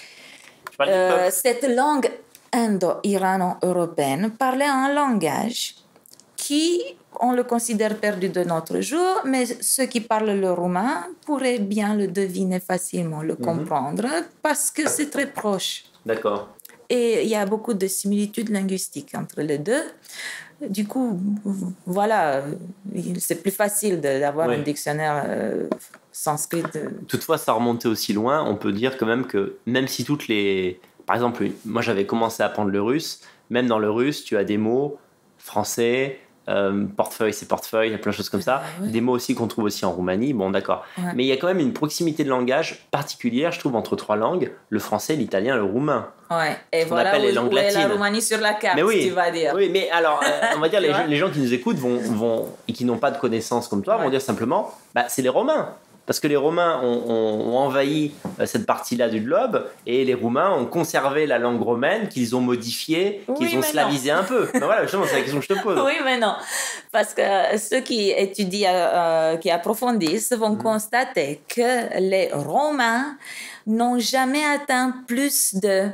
B: Euh, cette langue indo-irano-européenne parlait un langage qui, on le considère perdu de notre jour, mais ceux qui parlent le roumain pourraient bien le deviner facilement, le comprendre, mm-hmm. parce que c'est très proche.
A: D'accord.
B: Et il y a beaucoup de similitudes linguistiques entre les deux. Du coup, voilà, c'est plus facile d'avoir oui. un dictionnaire euh, sanskrit.
A: Toutefois, ça remontait aussi loin. On peut dire quand même que même si toutes les... Par exemple, moi j'avais commencé à apprendre le russe. Même dans le russe, tu as des mots français... Euh, portefeuille, c'est portefeuille, il y a plein de choses comme ça. Ouais. Des mots aussi qu'on trouve aussi en Roumanie, bon d'accord. Ouais. Mais il y a quand même une proximité de langage particulière, je trouve, entre trois langues, le français, l'italien et le roumain.
B: Ouais. Et
A: on
B: voilà
A: appelle
B: où,
A: les langues
B: où est
A: latines.
B: La Roumanie sur la carte,
A: mais oui,
B: tu vas dire.
A: Oui, mais alors, euh, on va dire, les, les gens qui nous écoutent vont, vont, et qui n'ont pas de connaissances comme toi, ouais. vont dire simplement, bah, c'est les Romains. Parce que les Romains ont, ont, ont envahi cette partie-là du globe et les Roumains ont conservé la langue romaine qu'ils ont modifiée,
B: oui,
A: qu'ils ont slavisé un peu. Ben voilà, justement, c'est la question que je te pose.
B: Oui, mais non. Parce que ceux qui étudient, euh, qui approfondissent vont mmh. constater que les Romains n'ont jamais atteint plus de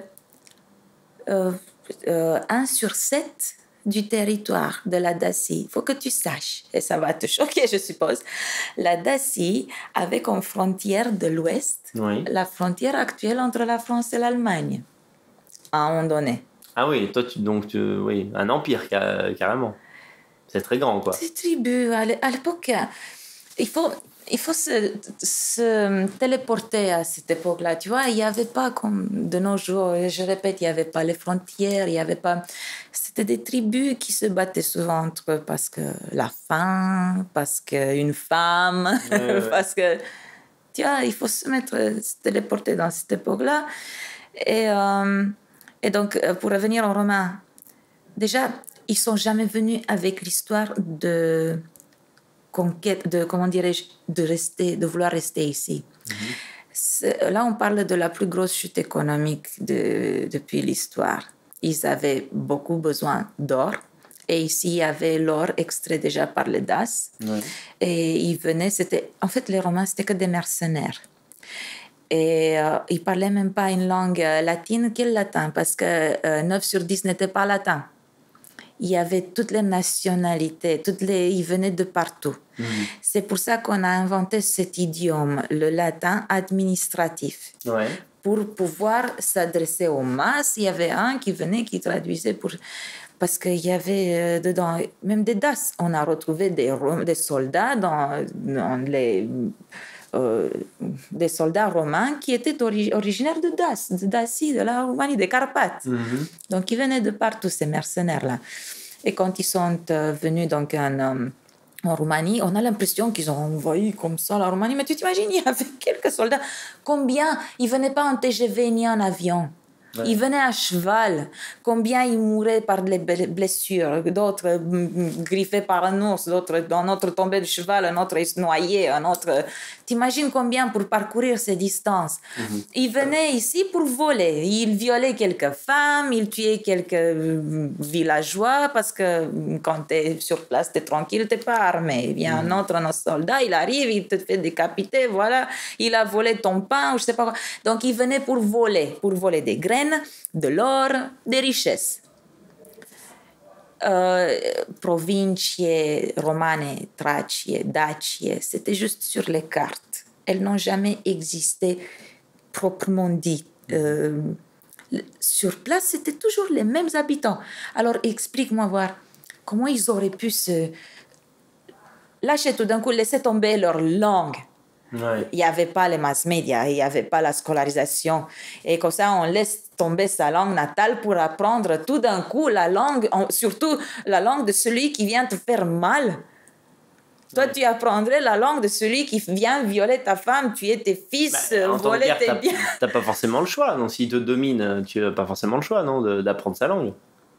B: euh, euh, un sur sept du territoire de la Dacie. Il faut que tu saches, et ça va te choquer, je suppose. La Dacie avait comme frontière de l'Ouest
A: oui.
B: la frontière actuelle entre la France et l'Allemagne, à un moment donné.
A: Ah oui, toi, tu, donc, tu, oui, un empire, carrément. C'est très grand, quoi.
B: Ces tribus, à l'époque, il faut... Il faut se, se téléporter à cette époque-là, tu vois. Il n'y avait pas comme de nos jours, je répète, il n'y avait pas les frontières, il n'y avait pas... C'était des tribus qui se battaient souvent entre eux parce que la faim, parce qu'une femme, ouais, ouais. parce que... Tu vois, il faut se mettre, se téléporter dans cette époque-là. Et, euh, et donc, pour revenir aux Romains, déjà, ils ne sont jamais venus avec l'histoire de... conquête, de, comment dirais-je, de rester, de vouloir rester ici. Mm-hmm. Là, on parle de la plus grosse chute économique de, depuis l'histoire. Ils avaient beaucoup besoin d'or. Et ici, il y avait l'or extrait déjà par les Daces. Ouais. Et ils venaient, c'était... En fait, les Romains, c'était que des mercenaires. Et euh, ils ne parlaient même pas une langue latine. Quel latin? Parce que euh, neuf sur dix n'étaient pas latins. Il y avait toutes les nationalités, toutes les, ils venaient de partout. Mmh. C'est pour ça qu'on a inventé cet idiome, le latin administratif.
A: Ouais.
B: Pour pouvoir s'adresser aux masses, il y avait un qui venait, qui traduisait pour... Parce qu'il y avait dedans même des Daces. On a retrouvé des, des soldats dans, dans les... Euh, des soldats romains qui étaient ori- originaires de Dace, de Dacie, de la Roumanie, des Carpates. Mm-hmm. Donc, ils venaient de partout, ces mercenaires-là. Et quand ils sont euh, venus donc, en, euh, en Roumanie, on a l'impression qu'ils ont envahi comme ça la Roumanie. Mais tu t'imagines, il y avait quelques soldats. Combien? Ils ne venaient pas en T G V ni en avion. Ouais. Ils venaient à cheval. Combien ils mouraient par des blessures. D'autres griffés par un ours, d'autres, un autre tombé de cheval, un autre se noyait, un autre... T'imagines combien pour parcourir ces distances. Mm-hmm. Ils venaient ici pour voler. Ils violaient quelques femmes, ils tuaient quelques villageois parce que quand t'es sur place, t'es tranquille, t'es pas armé. Il vient mm-hmm. un autre, un soldat, il arrive, il te fait décapiter, voilà. Il a volé ton pain, ou je sais pas quoi. Donc ils venaient pour voler, pour voler des graines, de l'or, des richesses. Euh, provincie romane, Tracie, Dacie, c'était juste sur les cartes. Elles n'ont jamais existé proprement dit. Euh, sur place, c'était toujours les mêmes habitants. Alors explique-moi voir comment ils auraient pu se lâcher tout d'un coup, laisser tomber leur langue.
A: Ouais.
B: Il n'y avait pas les mass médias, il n'y avait pas la scolarisation. Et comme ça, on laisse tomber sa langue natale pour apprendre tout d'un coup la langue, surtout la langue de celui qui vient te faire mal. Toi, ouais. tu apprendrais la langue de celui qui vient violer ta femme, tuer tes fils, bah, voler tes
A: t'as,
B: biens.
A: Tu n'as pas forcément le choix. Donc, s'il te domine, tu n'as pas forcément le choix non, de, d'apprendre sa langue.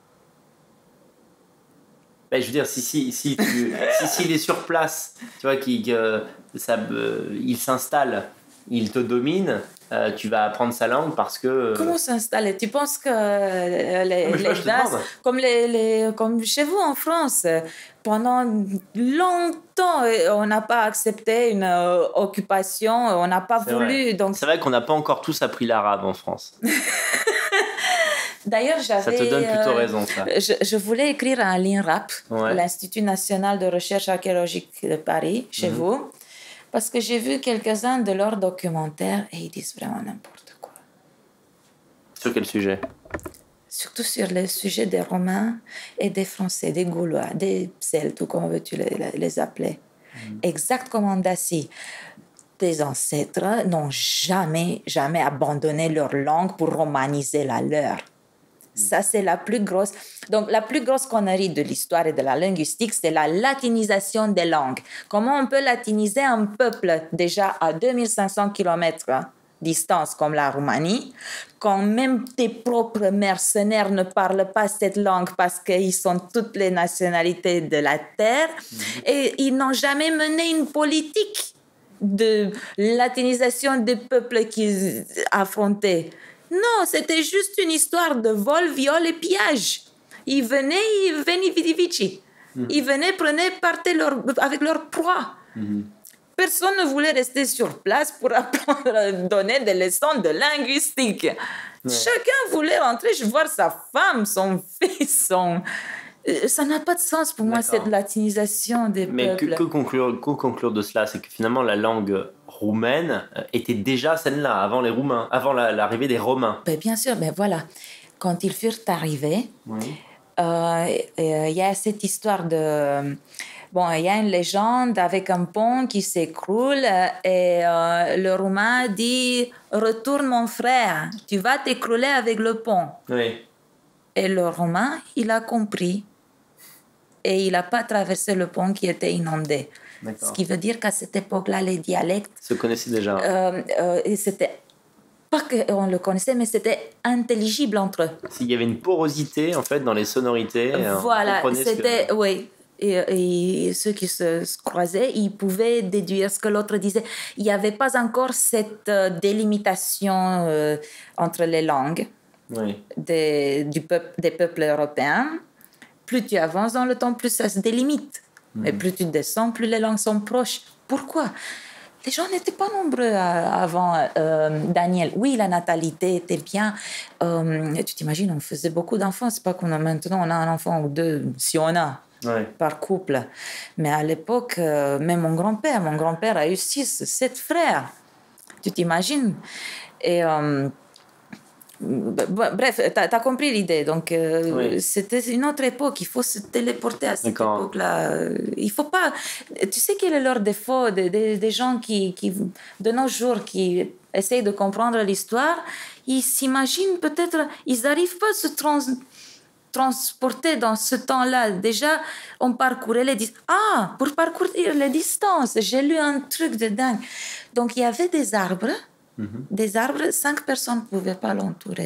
A: Ben, je veux dire, si, si, si tu, si, s'il est sur place, tu vois, qu'il, que ça, euh, il s'installe, il te domine, euh, tu vas apprendre sa langue parce que... Euh...
B: Comment s'installer? Tu penses que euh, les, les
A: pas,
B: Das, comme, les, les, comme chez vous en France, pendant longtemps, on n'a pas accepté une euh, occupation, on n'a pas
A: C'est
B: voulu...
A: Vrai.
B: Donc...
A: C'est vrai qu'on n'a pas encore tous appris l'arabe en France.
B: D'ailleurs, j'avais,
A: ça te donne plutôt raison, ça.
B: Euh, je, je voulais écrire à l'INRAP, ouais. l'Institut national de recherche archéologique de Paris, chez mmh. vous, parce que j'ai vu quelques-uns de leurs documentaires et ils disent vraiment n'importe quoi.
A: Sur quel sujet?
B: Surtout sur le sujet des Romains et des Français, des Gaulois, des Celtes, ou comment veux-tu les, les appeler. Mmh. Exact comme en Dacie. Tes ancêtres n'ont jamais, jamais abandonné leur langue pour romaniser la leur. Ça, c'est la plus grosse. Donc, la plus grosse connerie de l'histoire et de la linguistique, c'est la latinisation des langues. Comment on peut latiniser un peuple déjà à deux mille cinq cents kilomètres distance comme la Roumanie, quand même tes propres mercenaires ne parlent pas cette langue parce qu'ils sont toutes les nationalités de la terre mmh. et ils n'ont jamais mené une politique de latinisation des peuples qu'ils affrontaient. Non, c'était juste une histoire de vol, viol et pillage. Ils venaient, ils venaient vidi vici. Mmh. Ils venaient, prenaient, partaient leur, avec leur proie. Mmh. Personne ne voulait rester sur place pour apprendre, donner des leçons de linguistique. Ouais. Chacun voulait rentrer voir sa femme, son fils, son... Ça n'a pas de sens pour D'accord. moi, cette latinisation des
A: Mais
B: peuples.
A: Mais que, que, conclure, que conclure de cela, c'est que finalement la langue roumaine était déjà celle-là, avant les Roumains, avant la, l'arrivée des Romains.
B: Ben, bien sûr, mais voilà. Quand ils furent arrivés, il oui. euh, euh, y a cette histoire de... Bon, il y a une légende avec un pont qui s'écroule et euh, le Roumain dit « Retourne mon frère, tu vas t'écrouler avec le pont.
A: Oui. »
B: Et le Roumain, il a compris. Et il n'a pas traversé le pont qui était inondé. D'accord. Ce qui veut dire qu'à cette époque-là, les dialectes...
A: Se connaissaient déjà.
B: Euh, euh, et c'était... Pas qu'on le connaissait, mais c'était intelligible entre eux.
A: S'il y avait une porosité, en fait, dans les sonorités.
B: Voilà, c'était... Que... Oui. Et, et ceux qui se, se croisaient, ils pouvaient déduire ce que l'autre disait. Il n'y avait pas encore cette euh, délimitation euh, entre les langues
A: oui.
B: des, du peuple, des peuples européens. Plus tu avances dans le temps, plus ça se délimite. Mmh. Et plus tu descends, plus les langues sont proches. Pourquoi? Les gens n'étaient pas nombreux à, avant euh, Daniel. Oui, la natalité était bien. Euh, tu t'imagines, on faisait beaucoup d'enfants. C'est pas qu'on a maintenant, on a un enfant ou deux, si on a, ouais. par couple. Mais à l'époque, euh, même mon grand-père, mon grand-père a eu six, sept frères. Tu t'imagines? Et... Euh, Bref, tu as compris l'idée. Donc, euh, oui. c'était une autre époque. Il faut se téléporter à cette D'accord. époque-là. Il faut pas... Tu sais quel est leur défaut des, des, des gens qui, qui, de nos jours, qui essayent de comprendre l'histoire? Ils s'imaginent peut-être... Ils n'arrivent pas à se trans, transporter dans ce temps-là. Déjà, on parcourait les distances. Ah, pour parcourir les distances, j'ai lu un truc de dingue. Donc, il y avait des arbres... Mm-hmm. Des arbres, cinq personnes ne pouvaient pas l'entourer.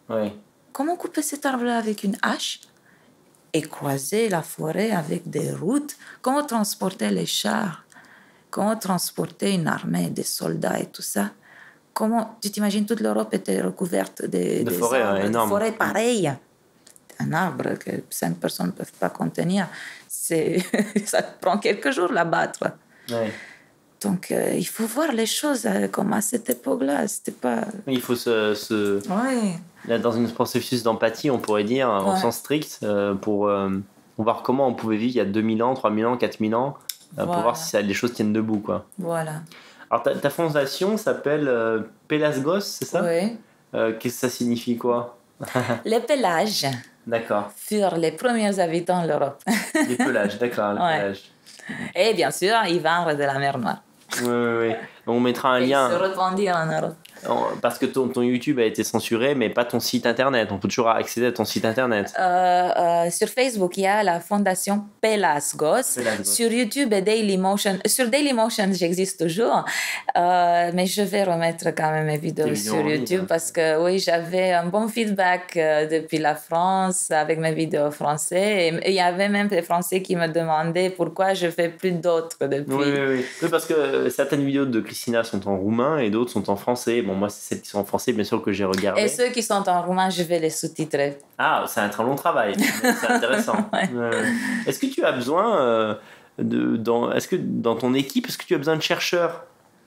A: Oui.
B: Comment couper cet arbre-là avec une hache et croiser la forêt avec des routes? Comment transporter les chars? Comment transporter une armée, des soldats et tout ça? Comment, tu t'imagines, toute l'Europe était recouverte de,
A: De
B: des
A: forêt,
B: arbres,
A: ouais,
B: de
A: énorme.
B: forêts pareilles. Un arbre que cinq personnes ne peuvent pas contenir, c'est, ça prend quelques jours l'abattre.
A: Ouais.
B: Donc, euh, il faut voir les choses euh, comme à cette époque-là. C'était pas...
A: Il faut se... se...
B: Oui.
A: Là, dans un processus d'empathie, on pourrait dire, ouais. Au sens strict, euh, pour, euh, pour voir comment on pouvait vivre il y a deux mille ans, trois mille ans, quatre mille ans, euh, voilà. Pour voir si ça, les choses tiennent debout, quoi.
B: Voilà.
A: Alors, ta, ta fondation s'appelle euh, Pelasgos, c'est ça?
B: Oui.
A: Euh, qu'est-ce que ça signifie, quoi?
B: Les Pélages.
A: D'accord.
B: Furent les premiers habitants de l'Europe.
A: Les Pélages, d'accord, les
B: ouais.
A: Pélages.
B: Et bien sûr, ils vinrent de la mer Noire.
A: Oui, oui, oui. On mettra un
B: et
A: lien.
B: Ils se répandirent en Europe.
A: Parce que ton, ton YouTube a été censuré, mais pas ton site internet. On peut toujours accéder à ton site internet.
B: Euh, euh, sur Facebook, il y a la fondation Pelasgos. Pelasgos. Sur YouTube et Dailymotion. Sur Dailymotion, j'existe toujours. Euh, mais je vais remettre quand même mes vidéos sur YouTube ligne, parce que oui, j'avais un bon feedback euh, depuis la France avec mes vidéos français. Et il y avait même des Français qui me demandaient pourquoi je fais plus d'autres depuis.
A: Oui, oui, oui. Oui, parce que certaines vidéos de Christina sont en roumain et d'autres sont en français. Bon, moi, c'est celles qui sont en français, bien sûr, que j'ai regardées.
B: Et ceux qui sont en roumain, je vais les sous-titrer.
A: Ah, c'est un très long travail. C'est intéressant. ouais. euh, est-ce que tu as besoin, euh, de, dans, est-ce que dans ton équipe, est-ce que tu as besoin de chercheurs?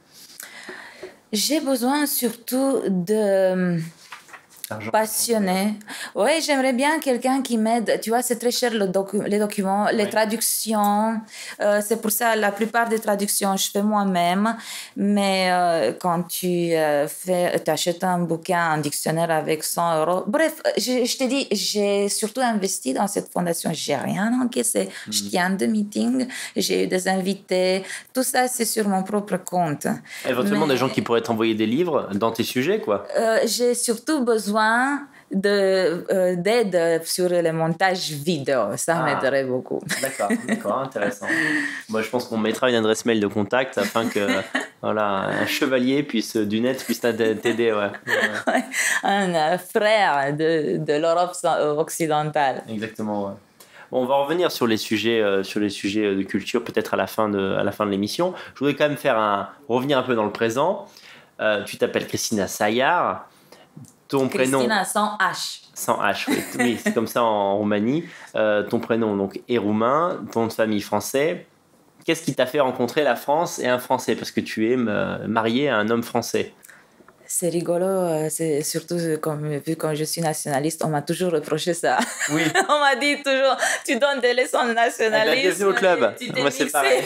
B: J'ai besoin surtout de... Argent. Passionné. Oui, j'aimerais bien quelqu'un qui m'aide. Tu vois, c'est très cher le docu- les documents, les ouais. traductions. Euh, c'est pour ça la plupart des traductions, je fais moi-même. Mais euh, quand tu euh, fais, t'achètes un bouquin, un dictionnaire avec cent euros. Bref, je, je te dis, j'ai surtout investi dans cette fondation. J'ai rien encaissé. Mm-hmm. Je tiens deux meetings, j'ai eu des invités. Tout ça, c'est sur mon propre compte.
A: Éventuellement, mais, des gens qui pourraient t'envoyer des livres dans tes sujets, quoi.
B: Euh, j'ai surtout besoin de, euh, d'aide sur le montage vidéo. Ça ah, m'aiderait beaucoup.
A: D'accord, d'accord, intéressant. Moi, je pense qu'on mettra une adresse mail de contact afin que voilà, un chevalier puisse, du net puisse t'aider. Ouais.
B: Ouais. Un euh, frère de, de l'Europe occidentale.
A: Exactement, ouais. Bon, on va revenir sur les sujets, euh, sur les sujets de culture, peut-être à la fin de, à la fin de l'émission. Je voudrais quand même faire un, revenir un peu dans le présent. Euh, tu t'appelles Christina Sayar. Ton
B: Christina
A: prénom,
B: sans H.
A: Sans H, oui, oui c'est comme ça en Roumanie. Euh, ton prénom donc, est roumain, ton nom de famille français. Qu'est-ce qui t'a fait rencontrer la France et un Français? Parce que tu es marié à un homme français.
B: C'est rigolo, c'est surtout comme, vu que je suis nationaliste, on m'a toujours reproché ça.
A: Oui.
B: On m'a dit toujours, tu donnes des leçons de nationalisme.
A: Bienvenue au club.
B: Tu t'es
A: Moi, c'est pareil.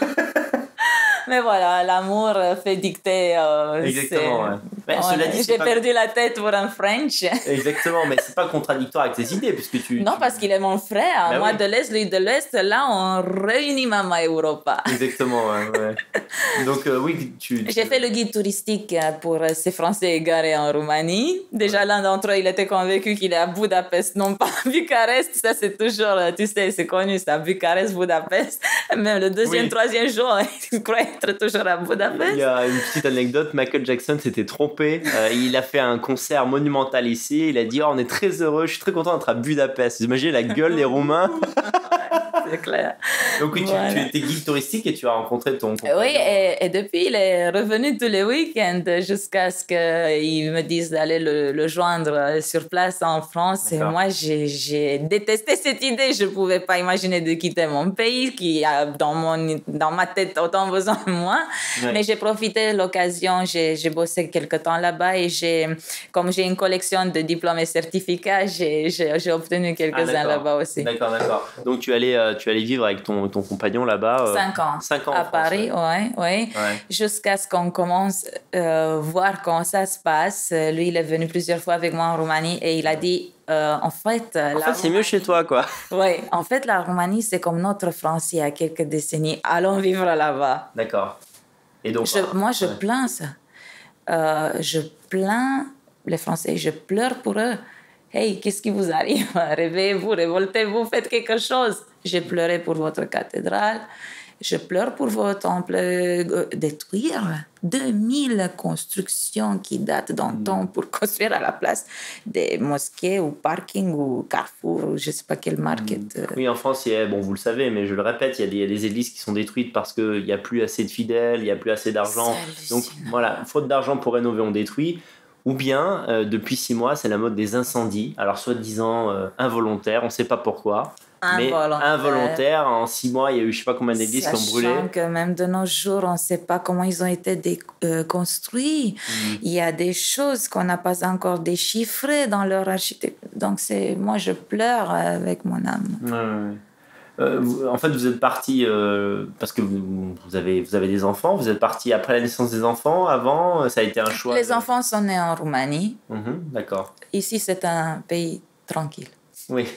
B: Mais voilà, l'amour fait dicter. Euh,
A: Exactement, ouais. Mais,
B: ouais, dit, j'ai pas... perdu la tête pour un French.
A: Exactement, mais c'est pas contradictoire avec tes idées, puisque tu...
B: Non,
A: tu...
B: parce qu'il est mon frère. Ben Moi
A: oui.
B: de l'Est, lui de l'Est. Là, on réunit Mama Europa.
A: Exactement, ouais. ouais. Donc, euh, oui, tu... tu...
B: J'ai fait le guide touristique pour ces Français égarés en Roumanie. Déjà, ouais. L'un d'entre eux, il était convaincu qu'il est à Budapest, non pas à Bucarest. Ça, c'est toujours, tu sais, c'est connu, c'est à Bucarest, Budapest. Même le deuxième, oui. troisième jour, il croyait être toujours à Budapest.
A: Il y a une petite anecdote, Michael Jackson s'était trompé. Euh, il a fait un concert monumental ici. Il a dit, oh, on est très heureux, je suis très content d'être à Budapest. Vous imaginez la gueule des Roumains.
B: C'est clair.
A: Donc oui, tu, voilà. tu étais guide touristique et tu as rencontré ton... ton
B: oui, et, et depuis, il est revenu tous les week-ends jusqu'à ce qu'ils me disent d'aller le, le joindre sur place en France. D'accord. Et moi, j'ai, j'ai détesté cette idée. Je ne pouvais pas imaginer de quitter mon pays qui a dans, mon, dans ma tête autant besoin de moi. Ouais. Mais j'ai profité de l'occasion. J'ai, j'ai bossé quelque temps là-bas et j'ai, comme j'ai une collection de diplômes et certificats, j'ai, j'ai, j'ai obtenu quelques-uns ah, là-bas aussi.
A: D'accord, d'accord. Donc tu allais... Euh, tu allais vivre avec ton, ton compagnon là-bas euh,
B: Cinq ans.
A: Cinq ans
B: à
A: France,
B: Paris, ouais, ouais. ouais. Jusqu'à ce qu'on commence à euh, voir comment ça se passe. Lui, il est venu plusieurs fois avec moi en Roumanie et il a dit, euh, en fait...
A: En fait, c'est mieux chez toi, quoi.
B: Oui, en fait, la Roumanie, c'est comme notre France il y a quelques décennies. Allons vivre là-bas.
A: D'accord. Et donc...
B: Je, moi, je ouais. plains ça. Euh, je plains les Français, je pleure pour eux. Hey, qu'est-ce qui vous arrive? Réveillez-vous, révoltez-vous, faites quelque chose. J'ai pleuré pour votre cathédrale. je pleure pour vos temples euh, détruire deux mille constructions qui datent d'un
A: Mm.
B: temps pour construire à la place des mosquées ou parking ou Carrefour ou je sais pas quel market. euh.
A: Oui, en France, il y a- bon, vous le savez, mais je le répète, il y a des, il y a des églises qui sont détruites parce qu'il n'y a plus assez de fidèles, il n'y a plus assez d'argent.
B: C'est
A: Donc
B: hallucinant.
A: voilà, faute d'argent pour rénover, on détruit. Ou bien, euh, depuis six mois, c'est la mode des incendies. Alors, soi-disant euh, involontaires, on ne sait pas pourquoi. Mais
B: Involontaire.
A: involontaire, en six mois, il y a eu je sais pas combien d'églises qui ont brûlé.
B: Sachant que même de nos jours, on ne sait pas comment ils ont été dé- euh, construits.
A: Mm.
B: Il y a des choses qu'on n'a pas encore déchiffrées dans leur architecture. Donc, c'est, moi, je pleure avec mon âme.
A: Ouais, ouais. Euh, vous- en fait, vous êtes parti euh, parce que vous, vous avez, vous avez des enfants. Vous êtes parti après la naissance des enfants, avant. Ça a été un choix.
B: Les
A: de-
B: enfants sont nés en Roumanie.
A: Mhm, d'accord.
B: Ici, c'est un pays tranquille.
A: Oui.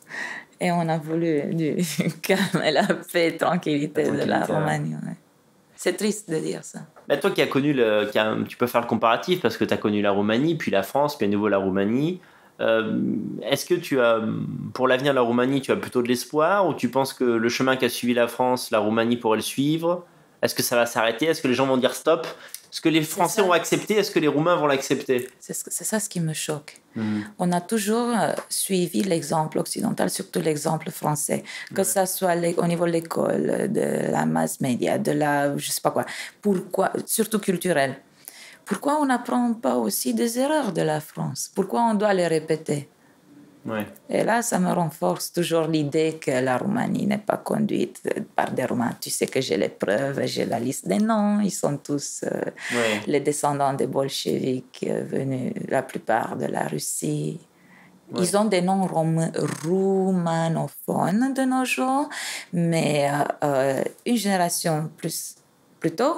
B: Et on a voulu du calme et la paix et tranquillité,
A: La
B: de la
A: tranquillité, ouais.
B: Roumanie. Ouais. C'est triste de dire ça.
A: Mais toi qui as connu le, qui a- tu peux faire le comparatif parce que tu as connu la Roumanie, puis la France, puis à nouveau la Roumanie. Euh, est-ce que tu as, pour l'avenir de la Roumanie, tu as plutôt de l'espoir ou tu penses que le chemin qu'a suivi la France, la Roumanie pourrait le suivre? Est-ce que ça va s'arrêter? Est-ce que les gens vont dire stop? Est-ce que les Français
B: ça.
A: vont accepter? Est-ce que les Roumains vont l'accepter?
B: C'est, ce- c'est ça ce qui me choque.
A: Mhm.
B: On a toujours euh, suivi l'exemple occidental, surtout l'exemple français, que
A: Ouais.
B: ça soit l'é- au niveau de l'école, de la mass media, de la, je sais pas quoi. Pourquoi, surtout culturel. Pourquoi on n'apprend pas aussi des erreurs de la France? Pourquoi on doit les répéter?
A: Ouais.
B: Et là, ça me renforce toujours l'idée que la Roumanie n'est pas conduite par des Roumains. Tu sais que j'ai les preuves, j'ai la liste des noms. Ils sont tous euh,
A: Ouais.
B: les descendants des bolcheviks euh, venus, la plupart de la Russie.
A: Ouais.
B: Ils ont des noms rom- roumanophones de nos jours, mais euh, euh, une génération plus, plus tôt,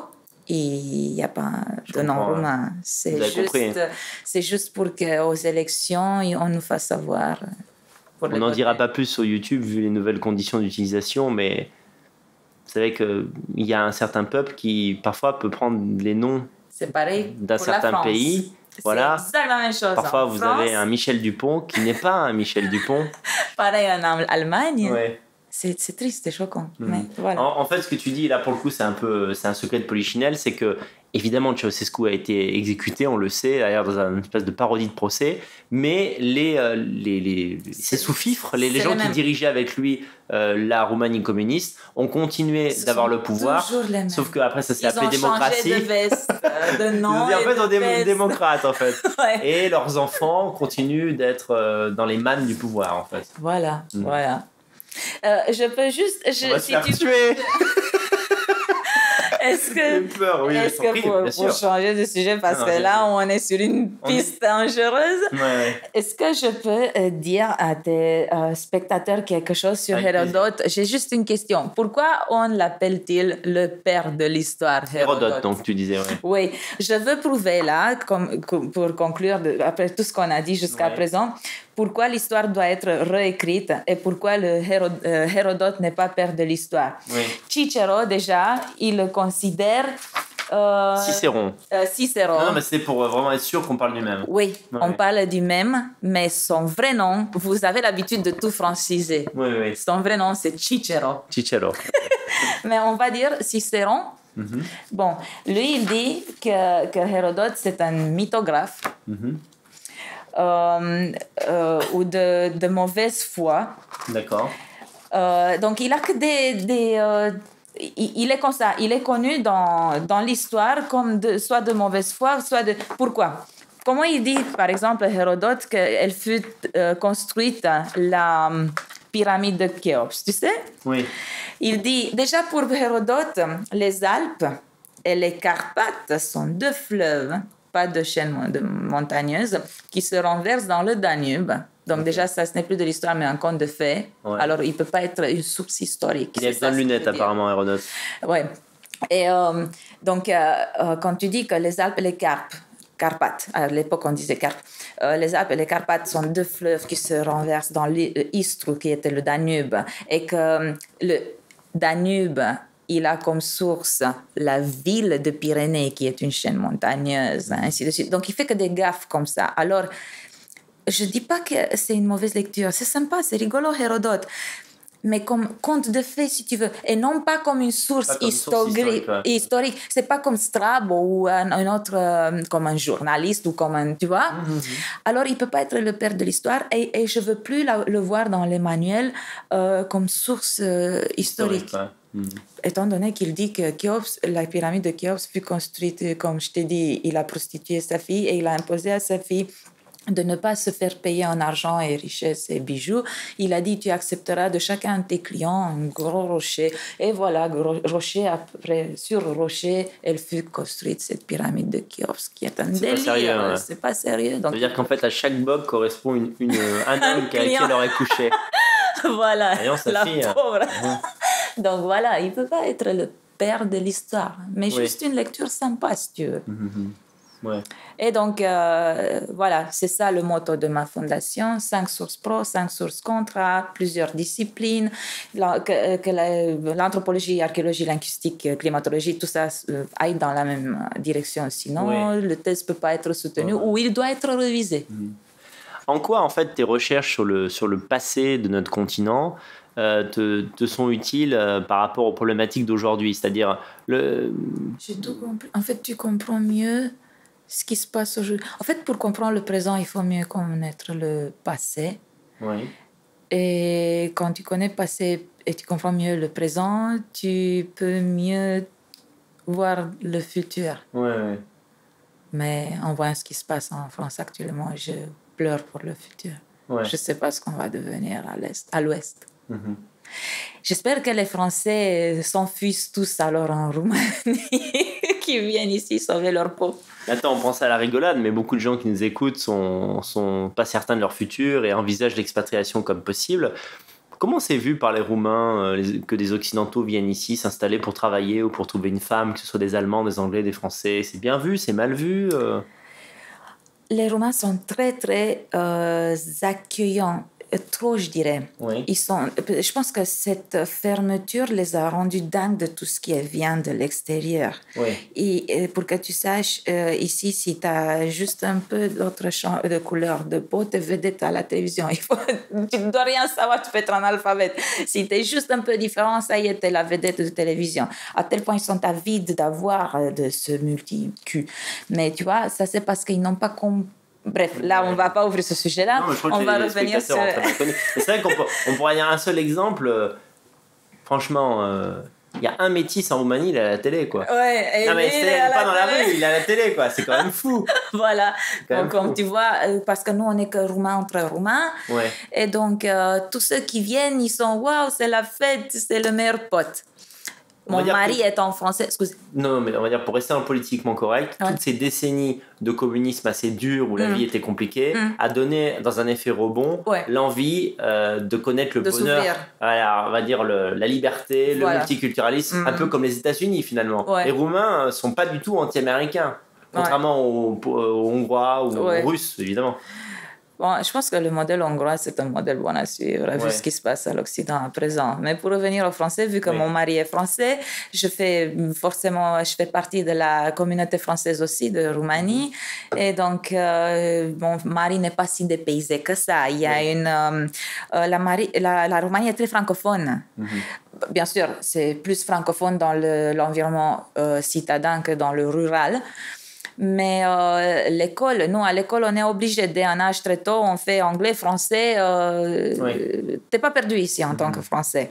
B: il n'y a pas
A: Je
B: de nom
A: comprends, ouais.
B: roumain.
A: Vous
B: C'est
A: avez compris.
B: juste, c'est juste pour qu'aux élections, on nous fasse savoir. pour
A: On
B: les
A: n'en dira
B: voter.
A: pas plus sur YouTube vu les nouvelles conditions d'utilisation, mais vous savez qu'il y a un certain peuple qui parfois peut prendre les noms
B: C'est pareil
A: d'un
B: pour la
A: certain
B: France.
A: pays. Voilà.
B: C'est exactement la même chose.
A: Parfois,
B: en
A: vous
B: France,
A: avez un Michel Dupont qui n'est pas un Michel Dupont.
B: pareil en Al- Allemagne.
A: Ouais.
B: C'est, c'est triste, c'est choquant.
A: Mhm.
B: Mais voilà.
A: En, en fait, ce que tu dis là, pour le coup, c'est un peu, c'est un secret de Polichinelle, c'est que évidemment, Ceausescu a été exécuté, on le sait, d'ailleurs dans une espèce de parodie de procès, mais les, euh, les, les, ses sous-fifres, les, les
B: c'est
A: gens
B: les
A: qui
B: mêmes.
A: dirigeaient avec lui euh, la Roumanie communiste, ont continué
B: Ce
A: d'avoir
B: sont
A: le pouvoir.
B: toujours les mêmes.
A: Sauf qu'après, ça s'est
B: Ils
A: appelé
B: ont
A: démocratie.
B: changé de veste, euh, de
A: Ils
B: nom.
A: ont dit, en
B: et
A: fait,
B: de
A: on est
B: veste.
A: démocrate, en fait.
B: Ouais.
A: Et leurs enfants continuent d'être euh, dans les mannes du pouvoir, en fait.
B: Voilà,
A: Mhm.
B: voilà. Euh, je peux juste. Je,
A: On va se
B: si
A: faire
B: tu-
A: tuer.
B: Est-ce
A: J'ai
B: que.
A: peur, oui,
B: Est-ce
A: je t'en
B: que
A: prie,
B: pour,
A: bien
B: pour
A: sûr.
B: changer de sujet, parce
A: Non,
B: que
A: bien
B: là,
A: sûr.
B: on est sur une
A: On est-
B: piste dangereuse,
A: Ouais, ouais.
B: est-ce que je peux euh, dire à tes euh, spectateurs quelque chose sur
A: Avec plaisir.
B: Hérodote? J'ai juste une question. Pourquoi on l'appelle-t-il le père de l'histoire, Hérodote?
A: Hérodote, donc tu disais, ouais.
B: Oui, je veux prouver là, comme, comme- pour conclure, de- après tout ce qu'on a dit jusqu'à
A: Ouais.
B: présent, pourquoi l'histoire doit être réécrite et pourquoi le Héro- euh, Hérodote n'est pas père de l'histoire.
A: Oui.
B: Cicero, déjà, il le considère... euh,
A: Cicéron.
B: euh, Cicéron.
A: Non, non, mais c'est pour euh, vraiment être sûr qu'on parle du même.
B: Oui,
A: Ouais.
B: on parle du même, mais son vrai nom, vous avez l'habitude de tout franciser.
A: Oui, oui.
B: Son vrai nom, c'est Cicero.
A: Cicero.
B: Mais on va dire Cicéron.
A: Mhm,
B: Bon, lui, il dit que, que Hérodote, c'est un mythographe
A: mhm.
B: euh, euh, ou de, de mauvaise foi.
A: D'accord.
B: Euh, donc, il a que des... des euh, il, il est comme ça. Il est connu dans, dans l'histoire comme de, soit de mauvaise foi, soit de... Pourquoi? Comment il dit, par exemple, Hérodote, qu'elle fut euh, construite, la euh, pyramide de Khéops, tu sais?
A: Oui.
B: Il dit, déjà pour Hérodote, les Alpes et les Carpates sont deux fleuves, pas de chaînes mon- de montagneuses, qui se renversent dans le Danube. Donc
A: Ok.
B: déjà, ça, ce n'est plus de l'histoire, mais un conte de fées.
A: Ouais.
B: Alors, il ne peut pas être une source historique.
A: Il a
B: C'est
A: besoin
B: ça
A: de
B: ce qu'il
A: lunettes,
B: veut dire.
A: apparemment, Hérodote.
B: Ouais. Et euh, donc, euh, euh, quand tu dis que les Alpes et les Carpes, Carpates, à l'époque on disait Carpes, euh, les Alpes et les Carpates sont deux fleuves qui se renversent dans l'Istru, qui était le Danube, et que euh, le Danube, il a comme source la ville de Pyrénées, qui est une chaîne montagneuse, ainsi de suite. Donc, il fait que des gaffes comme ça. Alors, je ne dis pas que c'est une mauvaise lecture, c'est sympa, c'est rigolo, Hérodote. mais comme conte de fées, si tu veux, et non pas comme une source,
A: Pas comme
B: historique.
A: source historique, ouais.
B: historique. C'est pas comme Strabo ou un, un autre, euh, comme un journaliste ou comme un, tu vois.
A: Mhm.
B: Alors, il peut pas être le père de l'histoire et, et je veux plus la- le voir dans les manuels euh, comme source euh, historique.
A: Historique, ouais. Mhm.
B: Étant donné qu'il dit que Khéops, la pyramide de Khéops fut construite, comme je t'ai dit, il a prostitué sa fille et il a imposé à sa fille de ne pas se faire payer en argent et richesses et bijoux. Il a dit, tu accepteras de chacun de tes clients un gros rocher. Et voilà, gros rocher, après, sur le rocher, elle fut construite, cette pyramide de Khéops, qui est un
A: C'est
B: délire.
A: pas sérieux, ouais.
B: C'est pas sérieux. Donc,
A: C'est-à-dire qu'en fait, à chaque bob correspond une, une, un
B: Un
A: homme qui avec qui
B: client.
A: elle aurait couché.
B: voilà,
A: Voyons, sa
B: la
A: fille.
B: pauvre.
A: Mhm.
B: Donc voilà, il ne peut pas être le père de l'histoire, mais
A: Oui.
B: juste une lecture sympa, si tu veux.
A: Mhm. Ouais.
B: Et donc, euh, voilà, c'est ça le motto de ma fondation. Cinq sources pro, cinq sources contra, plusieurs disciplines, la- que, que la- l'anthropologie, l'archéologie, linguistique, climatologie, tout ça euh, aille dans la même direction. Sinon,
A: Oui.
B: le thèse ne peut pas être soutenu
A: Ouais.
B: ou il doit être révisé.
A: En quoi, en fait, tes recherches sur le, sur le passé de notre continent euh, te, te sont utiles euh, par rapport aux problématiques d'aujourd'hui? C'est-à-dire, le...
B: J'ai tout compris. En fait, tu comprends mieux ce qui se passe aujourd'hui. En fait, pour comprendre le présent, il faut mieux connaître le passé.
A: Oui.
B: Et quand tu connais le passé et tu comprends mieux le présent, tu peux mieux voir le futur.
A: Ouais, ouais.
B: Mais en voyant ce qui se passe en France actuellement, je pleure pour le futur.
A: Ouais.
B: Je ne sais pas ce qu'on va devenir à l'est, à l'ouest.
A: Mhm.
B: J'espère que les Français s'enfuient tous alors en Roumanie, qui viennent ici sauver leur peau.
A: Attends, on pense à la rigolade, mais beaucoup de gens qui nous écoutent sont, sont pas certains de leur futur et envisagent l'expatriation comme possible. Comment c'est vu par les Roumains euh, les- que des Occidentaux viennent ici s'installer pour travailler ou pour trouver une femme, que ce soit des Allemands, des Anglais, des Français? C'est bien vu, c'est mal vu euh
B: Les Roumains sont très, très euh, accueillants, euh, trop, je dirais.
A: Oui.
B: Ils sont, je pense que cette fermeture les a rendus dingues de tout ce qui vient de l'extérieur.
A: Oui.
B: Et, et pour que tu saches, euh, ici, si tu as juste un peu d'autre champ- de couleur de peau, tu es vedette à la télévision. Il faut, tu ne dois rien savoir, tu peux être un alphabète. Si tu es juste un peu différent, ça y est, tu es la vedette de télévision. À tel point, ils sont avides d'avoir euh, de ce multi-cul. Mais tu vois, ça c'est parce qu'ils n'ont pas compris. Bref, là, on ne va pas ouvrir ce sujet-là.
A: Non, mais je crois
B: On
A: que
B: va
A: les
B: revenir sur...
A: spectateurs ont très bien connu. Mais c'est vrai qu'on peut- on pourrait dire un seul exemple. euh, franchement, euh, il y a un métis en Roumanie, il est à la télé, quoi.
B: Ouais, et
A: Non, mais
B: lui, il
A: c'est
B: est à
A: pas
B: la
A: dans la
B: télé.
A: rue, il est à la télé, quoi. C'est quand même fou.
B: Voilà.
A: quand même
B: Donc, comme
A: fou.
B: tu vois, euh, parce que nous, on n'est que roumains entre roumains.
A: Ouais.
B: Et donc, euh, tous ceux qui viennent, ils sont waouh, c'est la fête, c'est le meilleur pote.
A: On va
B: Mon
A: dire
B: mari
A: que-
B: est en français. Excuse.
A: Non, mais on va dire pour rester dans le politiquement correct,
B: Ouais.
A: toutes ces décennies de communisme assez dur où la
B: Mm.
A: vie était compliquée
B: Mm.
A: a donné, dans un effet rebond,
B: Ouais.
A: l'envie euh, de connaître le
B: De
A: bonheur,
B: s'ouvrir.
A: voilà, on va dire le- la liberté, le
B: Voilà.
A: multiculturalisme,
B: Mm.
A: un peu comme les États-Unis finalement.
B: Ouais.
A: Les Roumains euh, sont pas du tout anti-américains, contrairement aux, aux Hongrois ou
B: Ouais.
A: aux Russes évidemment.
B: Bon, je pense que le modèle hongrois, c'est un modèle bon à suivre, vu
A: Ouais.
B: ce qui se passe à l'Occident à présent. Mais pour revenir au français, vu que
A: Oui.
B: mon mari est français, je fais forcément, je fais partie de la communauté française aussi de Roumanie. Et donc, euh, mon mari n'est pas si dépaysé que ça. Il y a
A: Oui.
B: une... euh, euh, la, Mari- la, la Roumanie est très francophone.
A: Mhm.
B: Bien sûr, c'est plus francophone dans le- l'environnement euh, citadin que dans le rural. Mais euh, l'école, nous, à l'école, on est obligé, dès un âge très tôt, on fait anglais, français. Euh,
A: Oui.
B: T'es pas perdu ici en tant que français.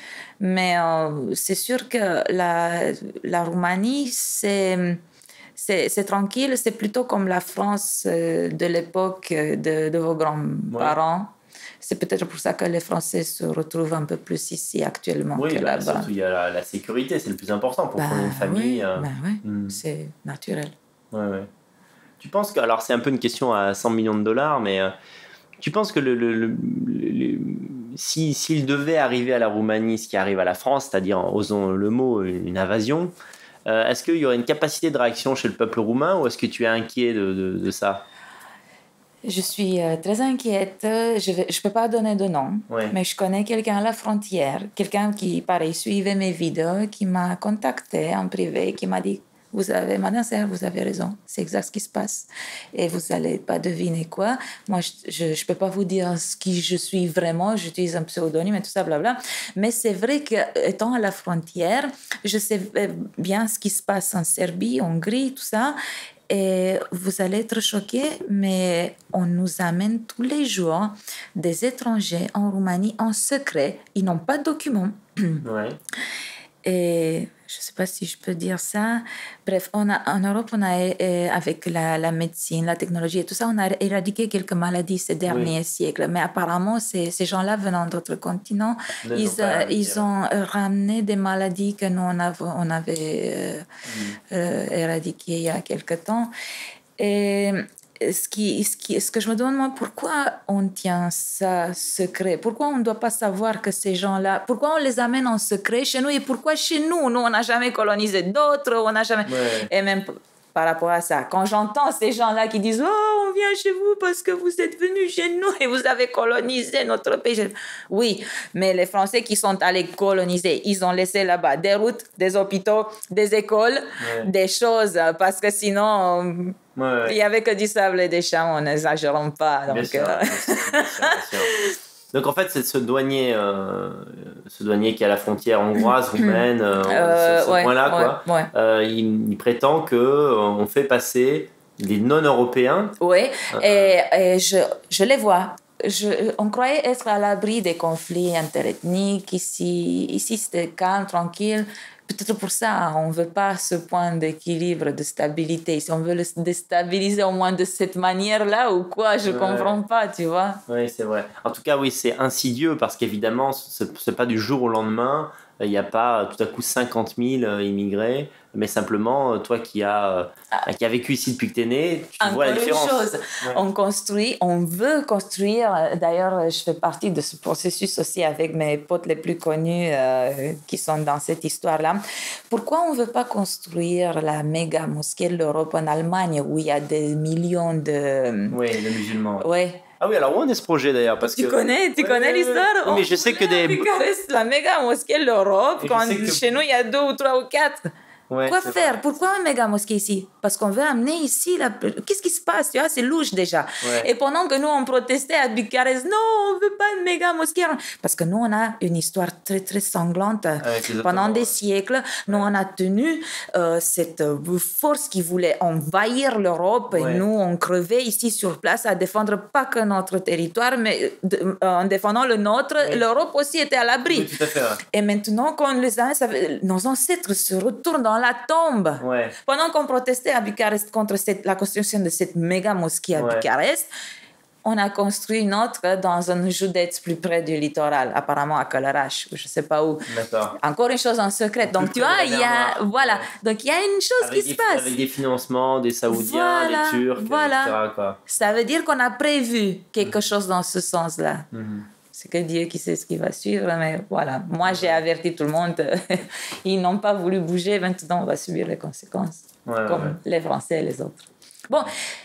B: Mais euh, c'est sûr que la, la Roumanie, c'est, c'est, c'est tranquille, c'est plutôt comme la France euh, de l'époque de, de vos grands-parents. C'est peut-être pour ça que les Français se retrouvent un peu plus ici actuellement
A: Oui,
B: que
A: bah,
B: là-bas.
A: surtout il y a la, la sécurité, c'est le plus important pour
B: Bah
A: fonder une famille.
B: oui,
A: euh,
B: bah oui,
A: mm.
B: c'est naturel.
A: Ouais, ouais. Tu penses que, alors c'est un peu une question à cent millions de dollars, mais euh, tu penses que le, le, le- le- si, s'il devait arriver à la Roumanie ce qui arrive à la France, c'est-à-dire, osons le mot, une invasion, euh, est-ce qu'il y aurait une capacité de réaction chez le peuple roumain ou est-ce que tu es inquiet de, de, de ça?
B: Je suis euh, très inquiète. Je ne je peux pas donner de nom,
A: Ouais.
B: mais je connais quelqu'un à la frontière, quelqu'un qui, pareil, suivait mes vidéos, qui m'a contacté en privé, qui m'a dit vous avez, Madame Serre, vous avez raison, c'est exact ce qui se passe. Et vous n'allez pas deviner quoi. Moi, je ne peux pas vous dire ce qui je suis vraiment, j'utilise un pseudonyme et tout ça, blabla. Mais c'est vrai qu'étant à la frontière, je sais bien ce qui se passe en Serbie, Hongrie, tout ça. Et vous allez être choqués, mais on nous amène tous les jours des étrangers en Roumanie en secret. Ils n'ont pas de documents.
A: Ouais.
B: Et je ne sais pas si je peux dire ça. Bref, on a, en Europe, on a, euh, avec la, la médecine, la technologie et tout ça, on a éradiqué quelques maladies ces derniers oui. siècles. Mais apparemment, ces, ces gens-là venant d'autres continents, ne ils, euh, ils ont ramené des maladies que nous, on avait, on avait euh, mm. euh, éradiquées il y a quelque temps. Et ce, qui, ce, qui, ce que je me demande, moi, pourquoi on tient ça secret? Pourquoi on ne doit pas savoir que ces gens-là... Pourquoi on les amène en secret chez nous? Et pourquoi chez nous? Nous, on n'a jamais colonisé d'autres, on n'a jamais... Ouais. Et même par rapport à ça, quand j'entends ces gens-là qui disent « Oh, on vient chez vous parce que vous êtes venus chez nous et vous avez colonisé notre pays. » Oui, mais les Français qui sont allés coloniser, ils ont laissé là-bas des routes, des hôpitaux, des écoles, ouais. des choses, parce que sinon... Ouais, ouais. Il n'y avait que du sable et des champs, on n'exagérons pas. Donc,
A: bien sûr,
B: euh...
A: bien sûr, bien sûr, bien sûr. Donc en fait, c'est ce douanier, euh, ce douanier qui est à la frontière hongroise, roumaine, euh, euh, ce, ce ouais, point-là, quoi. Ouais, ouais. Euh, il, il prétend que euh, on fait passer des non-européens.
B: Oui, euh, et, et je, je les vois. Je, on croyait être à l'abri des conflits interethniques. Ici, ici c'était calme, tranquille. Peut-être pour ça, on ne veut pas ce point d'équilibre, de stabilité. Si on veut le déstabiliser au moins de cette manière-là ou quoi, je ne ouais. comprends pas, tu vois.
A: Oui, c'est vrai. En tout cas, oui, c'est insidieux parce qu'évidemment, ce n'est pas du jour au lendemain. Il n'y a pas tout à coup cinquante mille immigrés, mais simplement, toi qui as, ah. qui as vécu ici depuis que tu es né, tu
B: Encore
A: vois la différence.
B: Une chose, ouais. on construit, on veut construire, d'ailleurs, je fais partie de ce processus aussi avec mes potes les plus connus euh, qui sont dans cette histoire-là. Pourquoi on ne veut pas construire la méga mosquée de l'Europe en Allemagne où il y a des millions de...
A: Oui, de musulmans.
B: Oui.
A: Ah oui, alors où en est ce projet d'ailleurs parce
B: Tu
A: que...
B: connais, tu ouais, connais l'histoire
A: oui, mais je sais que des...
B: Bucarest, la méga mosquée de l'Europe, quand que... chez nous il y a deux ou trois ou quatre. Ouais, quoi faire? Vrai. Pourquoi une méga mosquée ici? Parce qu'on veut amener ici la... Qu'est-ce qui se passe? Tu vois, c'est louche déjà. Ouais. Et pendant que nous on protestait à Bucarest, non, on veut pas une méga mosquée. Parce que nous on a une histoire très très sanglante. Ouais, pendant des siècles, nous ouais. on a tenu euh, cette force qui voulait envahir l'Europe ouais. et nous on crevait ici sur place à défendre pas que notre territoire, mais de, euh, en défendant le nôtre, ouais. l'Europe aussi était à l'abri.
A: Oui, tout à fait, ouais.
B: Et maintenant, quand les années, ça, nos ancêtres se retournent dans la tombe.
A: Ouais.
B: Pendant qu'on protestait à Bucarest contre cette, la construction de cette méga mosquée à ouais. Bucarest, on a construit une autre dans un Joudetz plus près du littoral, apparemment à Călăraș, je ne sais pas où.
A: D'accord.
B: Encore une chose en secret. Donc, plus tu vois, il y a, voilà. Donc, il y a une chose
A: avec
B: qui
A: des,
B: se passe.
A: Avec des financements, des Saoudiens, voilà, des Turcs,
B: voilà.
A: et cetera. Quoi.
B: Ça veut dire qu'on a prévu quelque mmh. chose dans ce sens-là.
A: Mmh.
B: C'est que Dieu qui sait ce qui va suivre, mais voilà. Moi, j'ai averti tout le monde. Ils n'ont pas voulu bouger. Maintenant, on va subir les conséquences,
A: ouais,
B: comme
A: ouais.
B: les Français et les autres. Bon,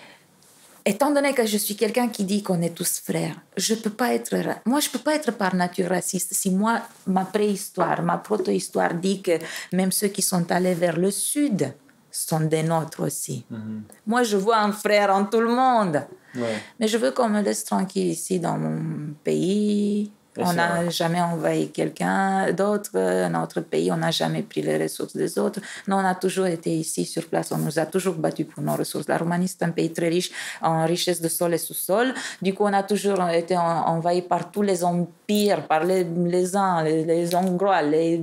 B: étant donné que je suis quelqu'un qui dit qu'on est tous frères, je peux pas être... Moi, je peux pas être par nature raciste. Si moi, ma préhistoire, ma proto-histoire dit que même ceux qui sont allés vers le sud sont des nôtres aussi. Mm-hmm. Moi, je vois un frère en tout le monde. Ouais. Mais je veux qu'on me laisse tranquille ici dans mon pays. Et on n'a jamais envahi quelqu'un d'autre. Dans notre pays, on n'a jamais pris les ressources des autres. Nous, on a toujours été ici sur place. On nous a toujours battus pour nos ressources. La Roumanie, c'est un pays très riche en richesse de sol et sous-sol. Du coup, on a toujours été envahi par tous les empires, par les, les uns, les, les Hongrois, les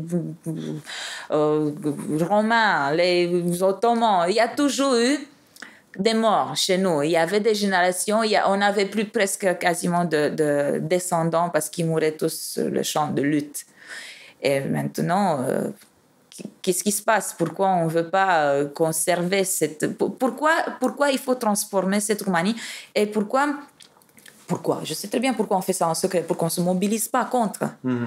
B: euh, Romains, les Ottomans. Il y a toujours eu des morts chez nous. Il y avait des générations, il y a, on n'avait plus presque quasiment de, de descendants parce qu'ils mouraient tous sur le champ de lutte. Et maintenant, euh, qu'est-ce qui se passe? Pourquoi on ne veut pas conserver cette... Pourquoi, pourquoi il faut transformer cette Roumanie? Et pourquoi... Pourquoi? Je sais très bien pourquoi on fait ça en secret, pour qu'on ne se mobilise pas contre. Mmh.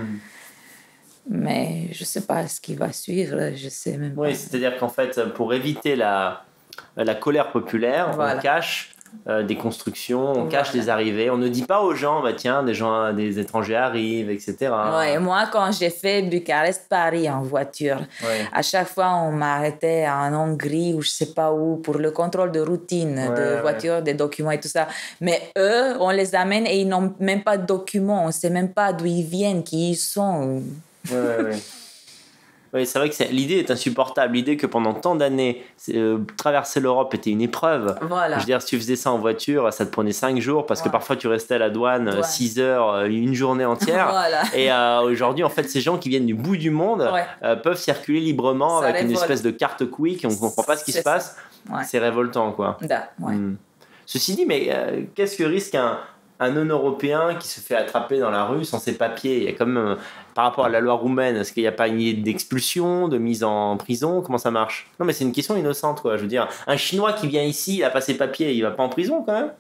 B: Mais je ne sais pas ce qui va suivre, je sais même
A: oui,
B: pas.
A: C'est-à-dire qu'en fait, pour éviter la... la colère populaire, voilà. on cache euh, des constructions, on
B: Voilà.
A: cache les arrivées, on ne dit pas aux gens, bah tiens, des gens, des étrangers arrivent, et cetera.
B: Ouais, moi, quand j'ai fait Bucarest-Paris en voiture,
A: Ouais.
B: à chaque fois, on m'arrêtait en Hongrie ou je sais pas où pour le contrôle de routine
A: Ouais,
B: de
A: ouais.
B: voiture, des documents et tout ça. Mais eux, on les amène et ils n'ont même pas de documents. On sait même pas d'où ils viennent, qui ils sont.
A: Ouais, ouais, ouais. Oui, c'est vrai que c'est... l'idée est insupportable. L'idée que pendant tant d'années, euh, traverser l'Europe était une épreuve.
B: Voilà.
A: Je veux dire, si tu faisais ça en voiture, ça te prenait cinq jours parce que
B: Ouais.
A: parfois tu restais à la douane
B: Ouais.
A: six heures, euh, une journée entière.
B: Voilà.
A: Et euh, aujourd'hui, en fait, ces gens qui viennent du bout du monde
B: Ouais.
A: euh, peuvent circuler librement
B: Ça
A: avec une
B: révolte.
A: espèce de carte quick et on ne comprend pas ce qui
B: C'est
A: se passe.
B: Ouais.
A: C'est révoltant, quoi.
B: Da, ouais.
A: Hmm. Ceci dit, mais euh, qu'est-ce que risque un, un non-européen qui se fait attraper dans la rue sans ses papiers? Il y a quand même, euh, par rapport à la loi roumaine, est-ce qu'il n'y a pas une idée d'expulsion, de mise en prison? Comment ça marche? Non, mais c'est une question innocente, quoi. Je veux dire, un Chinois qui vient ici, il n'a pas ses papiers, il va pas en prison quand même?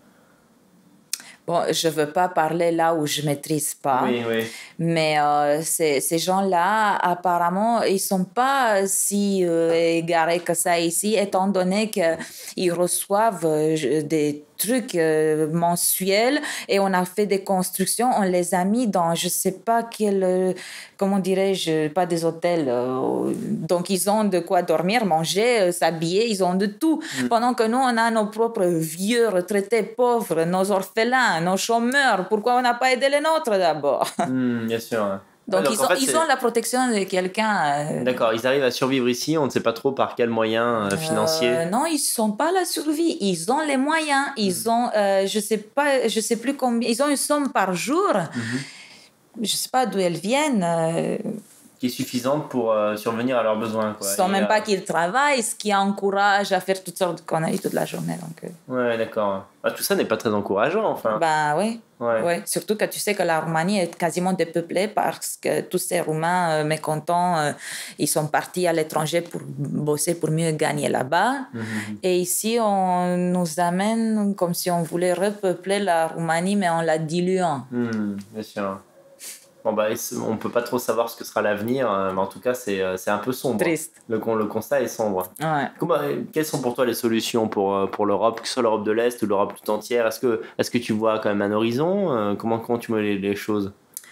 B: Bon, je veux pas parler là où je maîtrise pas.
A: Oui, oui.
B: Mais euh, ces, ces gens-là, apparemment, ils sont pas si euh, égarés que ça ici, étant donné qu'ils reçoivent euh, des trucs euh, mensuels et on a fait des constructions, on les a mis dans je sais pas quel, euh, comment dirais-je, pas des hôtels. Euh, donc ils ont de quoi dormir, manger, euh, s'habiller, ils ont de tout. Mm. Pendant que nous, on a nos propres vieux retraités pauvres, nos orphelins, nos chômeurs. Pourquoi on n'a pas aidé les nôtres d'abord?
A: Mm, bien sûr.
B: Donc,
A: ouais, donc
B: ils, ont,
A: en fait,
B: ils ont la protection de quelqu'un. Euh...
A: D'accord, ils arrivent à survivre ici, on ne sait pas trop par quels moyens euh, financiers.
B: Euh, non, ils ne sont pas à la survie, ils ont les moyens, ils mmh. ont, euh, je ne sais pas, je sais plus combien, ils ont une somme par jour, mmh. je ne sais pas d'où elles viennent. Euh...
A: Qui est suffisante pour euh, survenir à leurs besoins. Quoi.
B: Sans
A: Et,
B: même
A: euh...
B: pas qu'ils travaillent, ce qui encourage à faire toutes sortes de conneries toute la journée. Donc, euh...
A: Ouais, d'accord. Bah, tout ça n'est pas très encourageant, enfin.
B: Ben oui.
A: Ouais.
B: Ouais. Surtout que tu sais que la Roumanie est quasiment dépeuplée parce que tous ces Roumains euh, mécontents, euh, ils sont partis à l'étranger pour bosser, pour mieux gagner là-bas. Mm-hmm. Et ici, on nous amène comme si on voulait repeupler la Roumanie, mais en la diluant.
A: Mm, bien sûr. Bon, bah, on ne peut pas trop savoir ce que sera l'avenir, mais en tout cas, c'est, c'est un peu sombre.
B: Triste.
A: Le, le constat est sombre.
B: Ouais.
A: Comment, quelles sont pour toi les solutions pour, pour l'Europe, que ce soit l'Europe de l'Est ou l'Europe tout entière? Est-ce que, est-ce que tu vois quand même un horizon? Comment, comment tu vois les, les choses?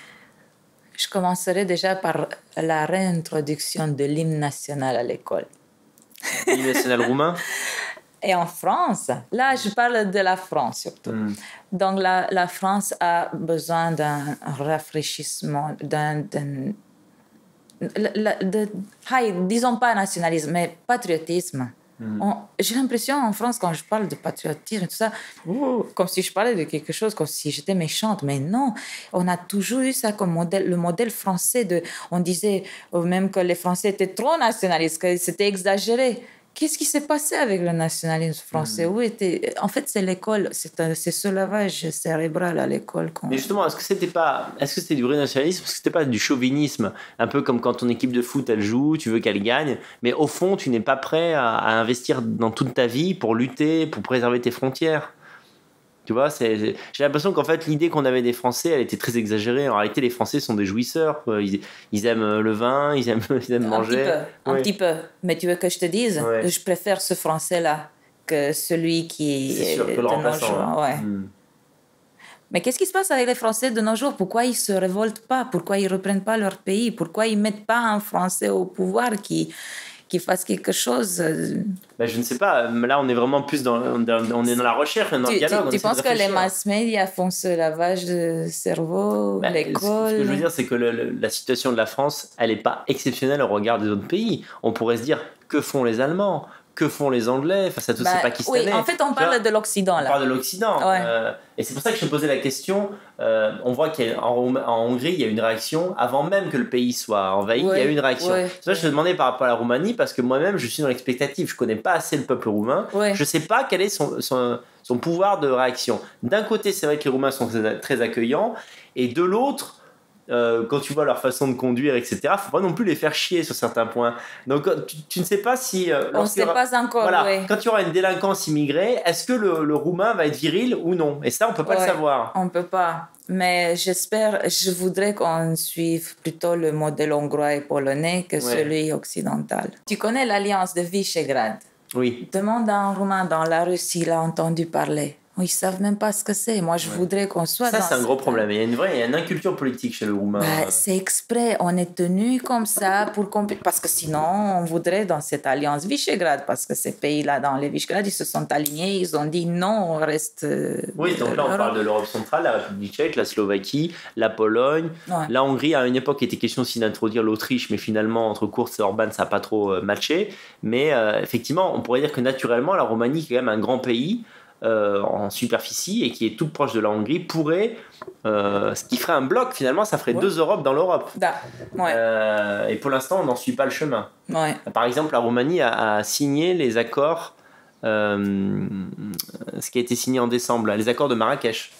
B: Je commencerai déjà par la réintroduction de l'hymne national à l'école.
A: L'hymne national roumain?
B: Et en France, là, je parle de la France surtout. Mm. Donc, la, la France a besoin d'un rafraîchissement, d'un... d'un la, de, hi, disons pas nationalisme, mais patriotisme. Mm. On, j'ai l'impression en France, quand je parle de patriotisme et tout ça, oh, comme si je parlais de quelque chose, comme si j'étais méchante. Mais non, on a toujours eu ça comme modèle, le modèle français. De, on disait même que les Français étaient trop nationalistes, que c'était exagéré. Qu'est-ce qui s'est passé avec le nationalisme français? Mmh. Où était... En fait, c'est l'école, c'est, un, c'est ce lavage cérébral à l'école. Qu'on...
A: Mais justement, est-ce que c'était pas, est-ce que c'était du vrai nationalisme? Est-ce que c'était pas du chauvinisme? Un peu comme quand ton équipe de foot, elle joue, tu veux qu'elle gagne, mais au fond, tu n'es pas prêt à, à investir dans toute ta vie pour lutter, pour préserver tes frontières. Tu vois, c'est, c'est... j'ai l'impression qu'en fait, l'idée qu'on avait des Français, elle était très exagérée. En réalité, les Français sont des jouisseurs. Ils, ils aiment le vin, ils aiment, ils aiment
B: un
A: manger.
B: Petit peu,
A: oui.
B: Un petit peu. Mais tu veux que je te dise,
A: ouais.
B: Je préfère ce Français-là que celui qui
A: c'est sûr,
B: est
A: que le
B: de nos jours. Ouais.
A: Hmm.
B: Mais qu'est-ce qui se passe avec les Français de nos jours? Pourquoi ils ne se révoltent pas? Pourquoi ils ne reprennent pas leur pays? Pourquoi ils ne mettent pas un Français au pouvoir qui... qui fasse quelque chose.
A: Ben, je ne sais pas. Là, on est vraiment plus dans, dans on est dans la recherche, dans
B: tu,
A: le dialogue.
B: Tu, tu penses que les mass médias font ce lavage de cerveau, ben, l'école?
A: Ce que je veux dire, c'est que le, le, la situation de la France, elle n'est pas exceptionnelle au regard des autres pays. On pourrait se dire, que font les Allemands? Que font les Anglais face à tous
B: bah,
A: ces Pakistanais?
B: Oui, en fait, on parle
A: vois,
B: de l'Occident. Là.
A: On parle de l'Occident.
B: Ouais.
A: Euh, et c'est pour ça que je me posais la question. Euh, on voit qu'en en Hongrie, il y a une réaction. Avant même que le pays soit envahi,
B: ouais,
A: il y a eu une réaction.
B: Ouais,
A: c'est ça que je te demandais par rapport à la Roumanie, parce que moi-même, je suis dans l'expectative. Je ne connais pas assez le peuple roumain.
B: Ouais.
A: Je ne sais pas quel est son, son, son pouvoir de réaction. D'un côté, c'est vrai que les Roumains sont très, très accueillants. Et de l'autre... Euh, quand tu vois leur façon de conduire, et cetera, faut pas non plus les faire chier sur certains points. Donc, tu, tu ne sais pas si... Euh,
B: on ne sait
A: aura,
B: pas encore,
A: voilà,
B: ouais.
A: Quand il y aura une délinquance immigrée, est-ce que le, le Roumain va être viril ou non? Et ça, on ne peut pas
B: ouais,
A: le savoir.
B: On ne peut pas. Mais j'espère, je voudrais qu'on suive plutôt le modèle hongrois et polonais que ouais. celui occidental. Tu connais l'alliance de Visegrad?
A: Oui.
B: Demande à un Roumain dans la rue s'il a entendu parler. Ils ne savent même pas ce que c'est. Moi, je ouais. voudrais qu'on soit
A: ça,
B: dans...
A: Ça, c'est un gros problème. Il y a une vraie il y a une inculture politique chez le Roumain.
B: Bah, c'est exprès. On est tenu comme ça pour... Parce que sinon, on voudrait dans cette alliance Visegrad, parce que ces pays-là, dans les Visegrad, ils se sont alignés, ils ont dit non, on reste...
A: Oui, donc là, on parle de l'Europe centrale, la République tchèque, la Slovaquie, la Pologne. Ouais. La Hongrie, à une époque, il était question aussi d'introduire l'Autriche, mais finalement, entre Kurz et Orban, ça n'a pas trop matché. Mais euh, effectivement, on pourrait dire que naturellement, la Roumanie, qui est quand même un grand pays, Euh, en superficie et qui est toute proche de la Hongrie pourrait, euh, ce qui ferait un bloc finalement, ça ferait ouais. deux Europes dans l'Europe.
B: Da. Ouais.
A: Euh, et pour l'instant, on n'en suit pas le chemin.
B: Ouais.
A: Par exemple, la Roumanie a, a signé les accords, euh, ce qui a été signé en décembre, là, les accords de Marrakech.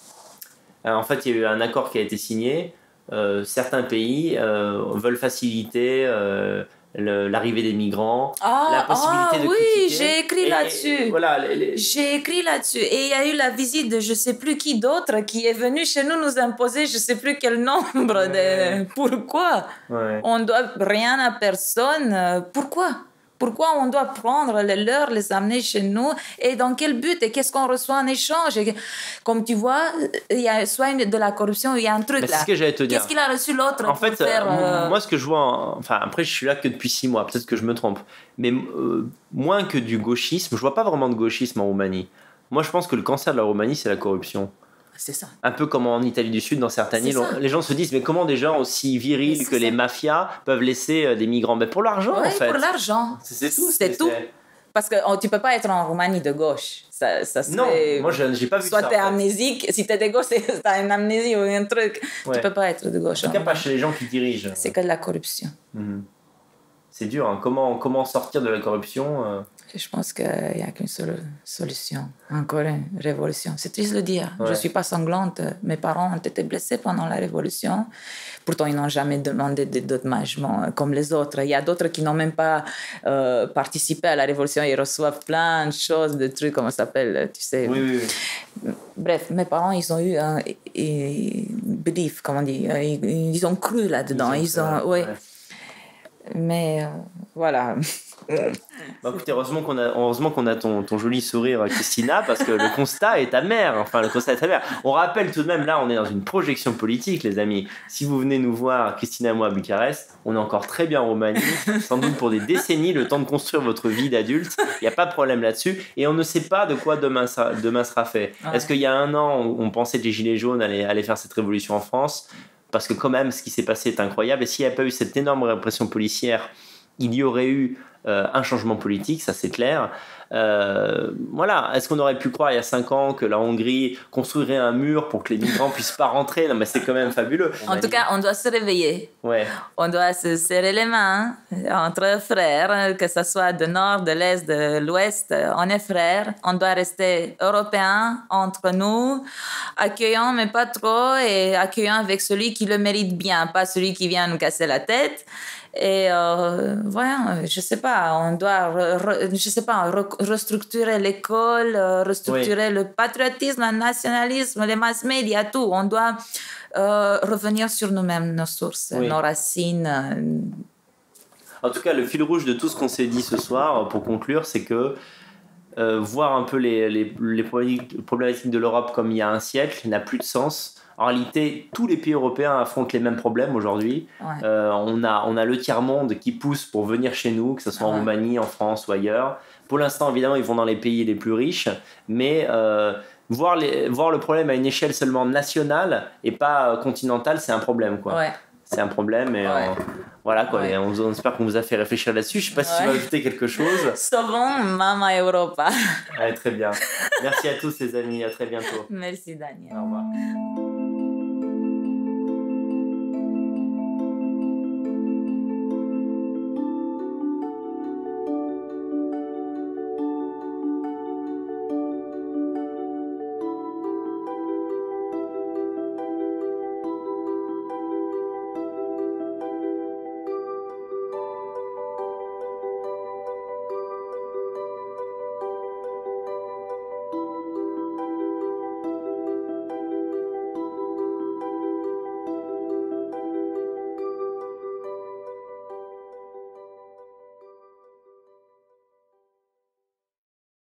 A: Alors, en fait, il y a eu un accord qui a été signé. Euh, certains pays euh, veulent faciliter euh, Le, l'arrivée des migrants,
B: ah,
A: la possibilité
B: ah,
A: de
B: oui,
A: critiquer.
B: j'ai écrit
A: et,
B: là-dessus.
A: Et, voilà, les, les...
B: J'ai écrit là-dessus. Et il y a eu la visite de je ne sais plus qui d'autre qui est venu chez nous nous imposer je ne sais plus quel nombre. Ouais. De... Pourquoi ouais. On ne doit rien à personne. Pourquoi Pourquoi on doit prendre les leurs, les amener chez nous et dans quel but et qu'est-ce qu'on reçoit en échange et comme tu vois, il y a soit une, de la corruption, il y a un truc
A: mais
B: là.
A: C'est ce que j'allais te dire.
B: Qu'est-ce qu'il a reçu l'autre
A: En fait,
B: faire,
A: euh, moi ce que je vois, en... enfin après je suis là que depuis six mois, peut-être que je me trompe, mais euh, moins que du gauchisme, je vois pas vraiment de gauchisme en Roumanie. Moi je pense que le cancer de la Roumanie c'est la corruption.
B: C'est ça.
A: Un peu comme en Italie du Sud, dans certaines îles, les gens se disent mais comment des gens aussi virils que ça. Les mafias peuvent laisser des migrants? Mais pour l'argent
B: ouais,
A: en fait.
B: pour l'argent.
A: C'est, c'est tout.
B: C'est, c'est tout. C'est... Parce que oh, tu peux pas être en Roumanie de gauche. Ça, ça serait...
A: Non, moi je, j'ai pas vu
B: soit
A: ça.
B: Soit t'es amnésique, si t'es de gauche, t'as une amnésie ou un truc. Ouais. Tu peux pas être de gauche.
A: En tout cas, pas chez les gens qui dirigent.
B: C'est que de la corruption.
A: Mmh. C'est dur. Hein. Comment, comment sortir de la corruption euh...
B: Je pense qu'il n'y a qu'une seule solution. Encore une révolution. C'est triste de le dire. Ouais. Je ne suis pas sanglante. Mes parents ont été blessés pendant la révolution. Pourtant, ils n'ont jamais demandé de dédommagement comme les autres. Il y a d'autres qui n'ont même pas euh, participé à la révolution. Ils reçoivent plein de choses, de trucs, comment ça s'appelle, tu sais.
A: Oui, oui,
B: oui. Bref, mes parents, ils ont eu un, un, un belief, comment on dit. Ils, ils ont cru là-dedans. Ils ont, ils ont, ouais. Ouais. Mais euh, voilà.
A: Bah, écoutez, heureusement qu'on a, heureusement qu'on a ton, ton joli sourire, Christina, parce que le constat est amer. Enfin, le constat est amer. On rappelle tout de même, là, on est dans une projection politique, les amis. Si vous venez nous voir, Christina et moi, à Bucarest, on est encore très bien en Roumanie, sans doute pour des décennies, le temps de construire votre vie d'adulte. Il n'y a pas de problème là-dessus. Et on ne sait pas de quoi demain, ça, demain sera fait. Ouais. Est-ce qu'il y a un an, on pensait que les Gilets jaunes allaient, allaient faire cette révolution en France? Parce que quand même, ce qui s'est passé est incroyable. Et s'il n'y a pas eu cette énorme répression policière, il y aurait eu euh, un changement politique, ça c'est clair. Euh, voilà, est-ce qu'on aurait pu croire il y a cinq ans que la Hongrie construirait un mur pour que les migrants puissent pas rentrer? Non, mais c'est quand même fabuleux.
B: En tout cas, on doit se réveiller.
A: Ouais.
B: On doit se serrer les mains entre frères, que ce soit de nord, de l'est, de l'ouest. On est frères. On doit rester européens entre nous, accueillants mais pas trop, et accueillants avec celui qui le mérite bien, pas celui qui vient nous casser la tête. Et euh, voilà, je sais pas, on doit, re, re, je sais pas, re, restructurer l'école, restructurer oui. le patriotisme, le nationalisme, les mass médias, tout. On doit euh, revenir sur nous-mêmes, nos sources, oui. nos racines.
A: En tout cas, le fil rouge de tout ce qu'on s'est dit ce soir, pour conclure, c'est que euh, voir un peu les, les, les problématiques de l'Europe comme il y a un siècle n'a plus de sens. En réalité, tous les pays européens affrontent les mêmes problèmes aujourd'hui. Ouais. Euh, on a, on a le tiers-monde qui pousse pour venir chez nous, que ce soit en ouais. Roumanie, en France ou ailleurs. Pour l'instant, évidemment, ils vont dans les pays les plus riches, mais euh, voir, les, voir le problème à une échelle seulement nationale et pas continentale, c'est un problème, quoi.
B: Ouais.
A: C'est un problème et ouais. on, voilà quoi. Ouais. Et on, on espère qu'on vous a fait réfléchir là-dessus. Je ne sais pas si ouais. tu vas ajouter quelque chose.
B: Sauvons Mama Europa.
A: Ouais, très bien. Merci à tous les amis. À très bientôt.
B: Merci Daniel.
A: Au revoir.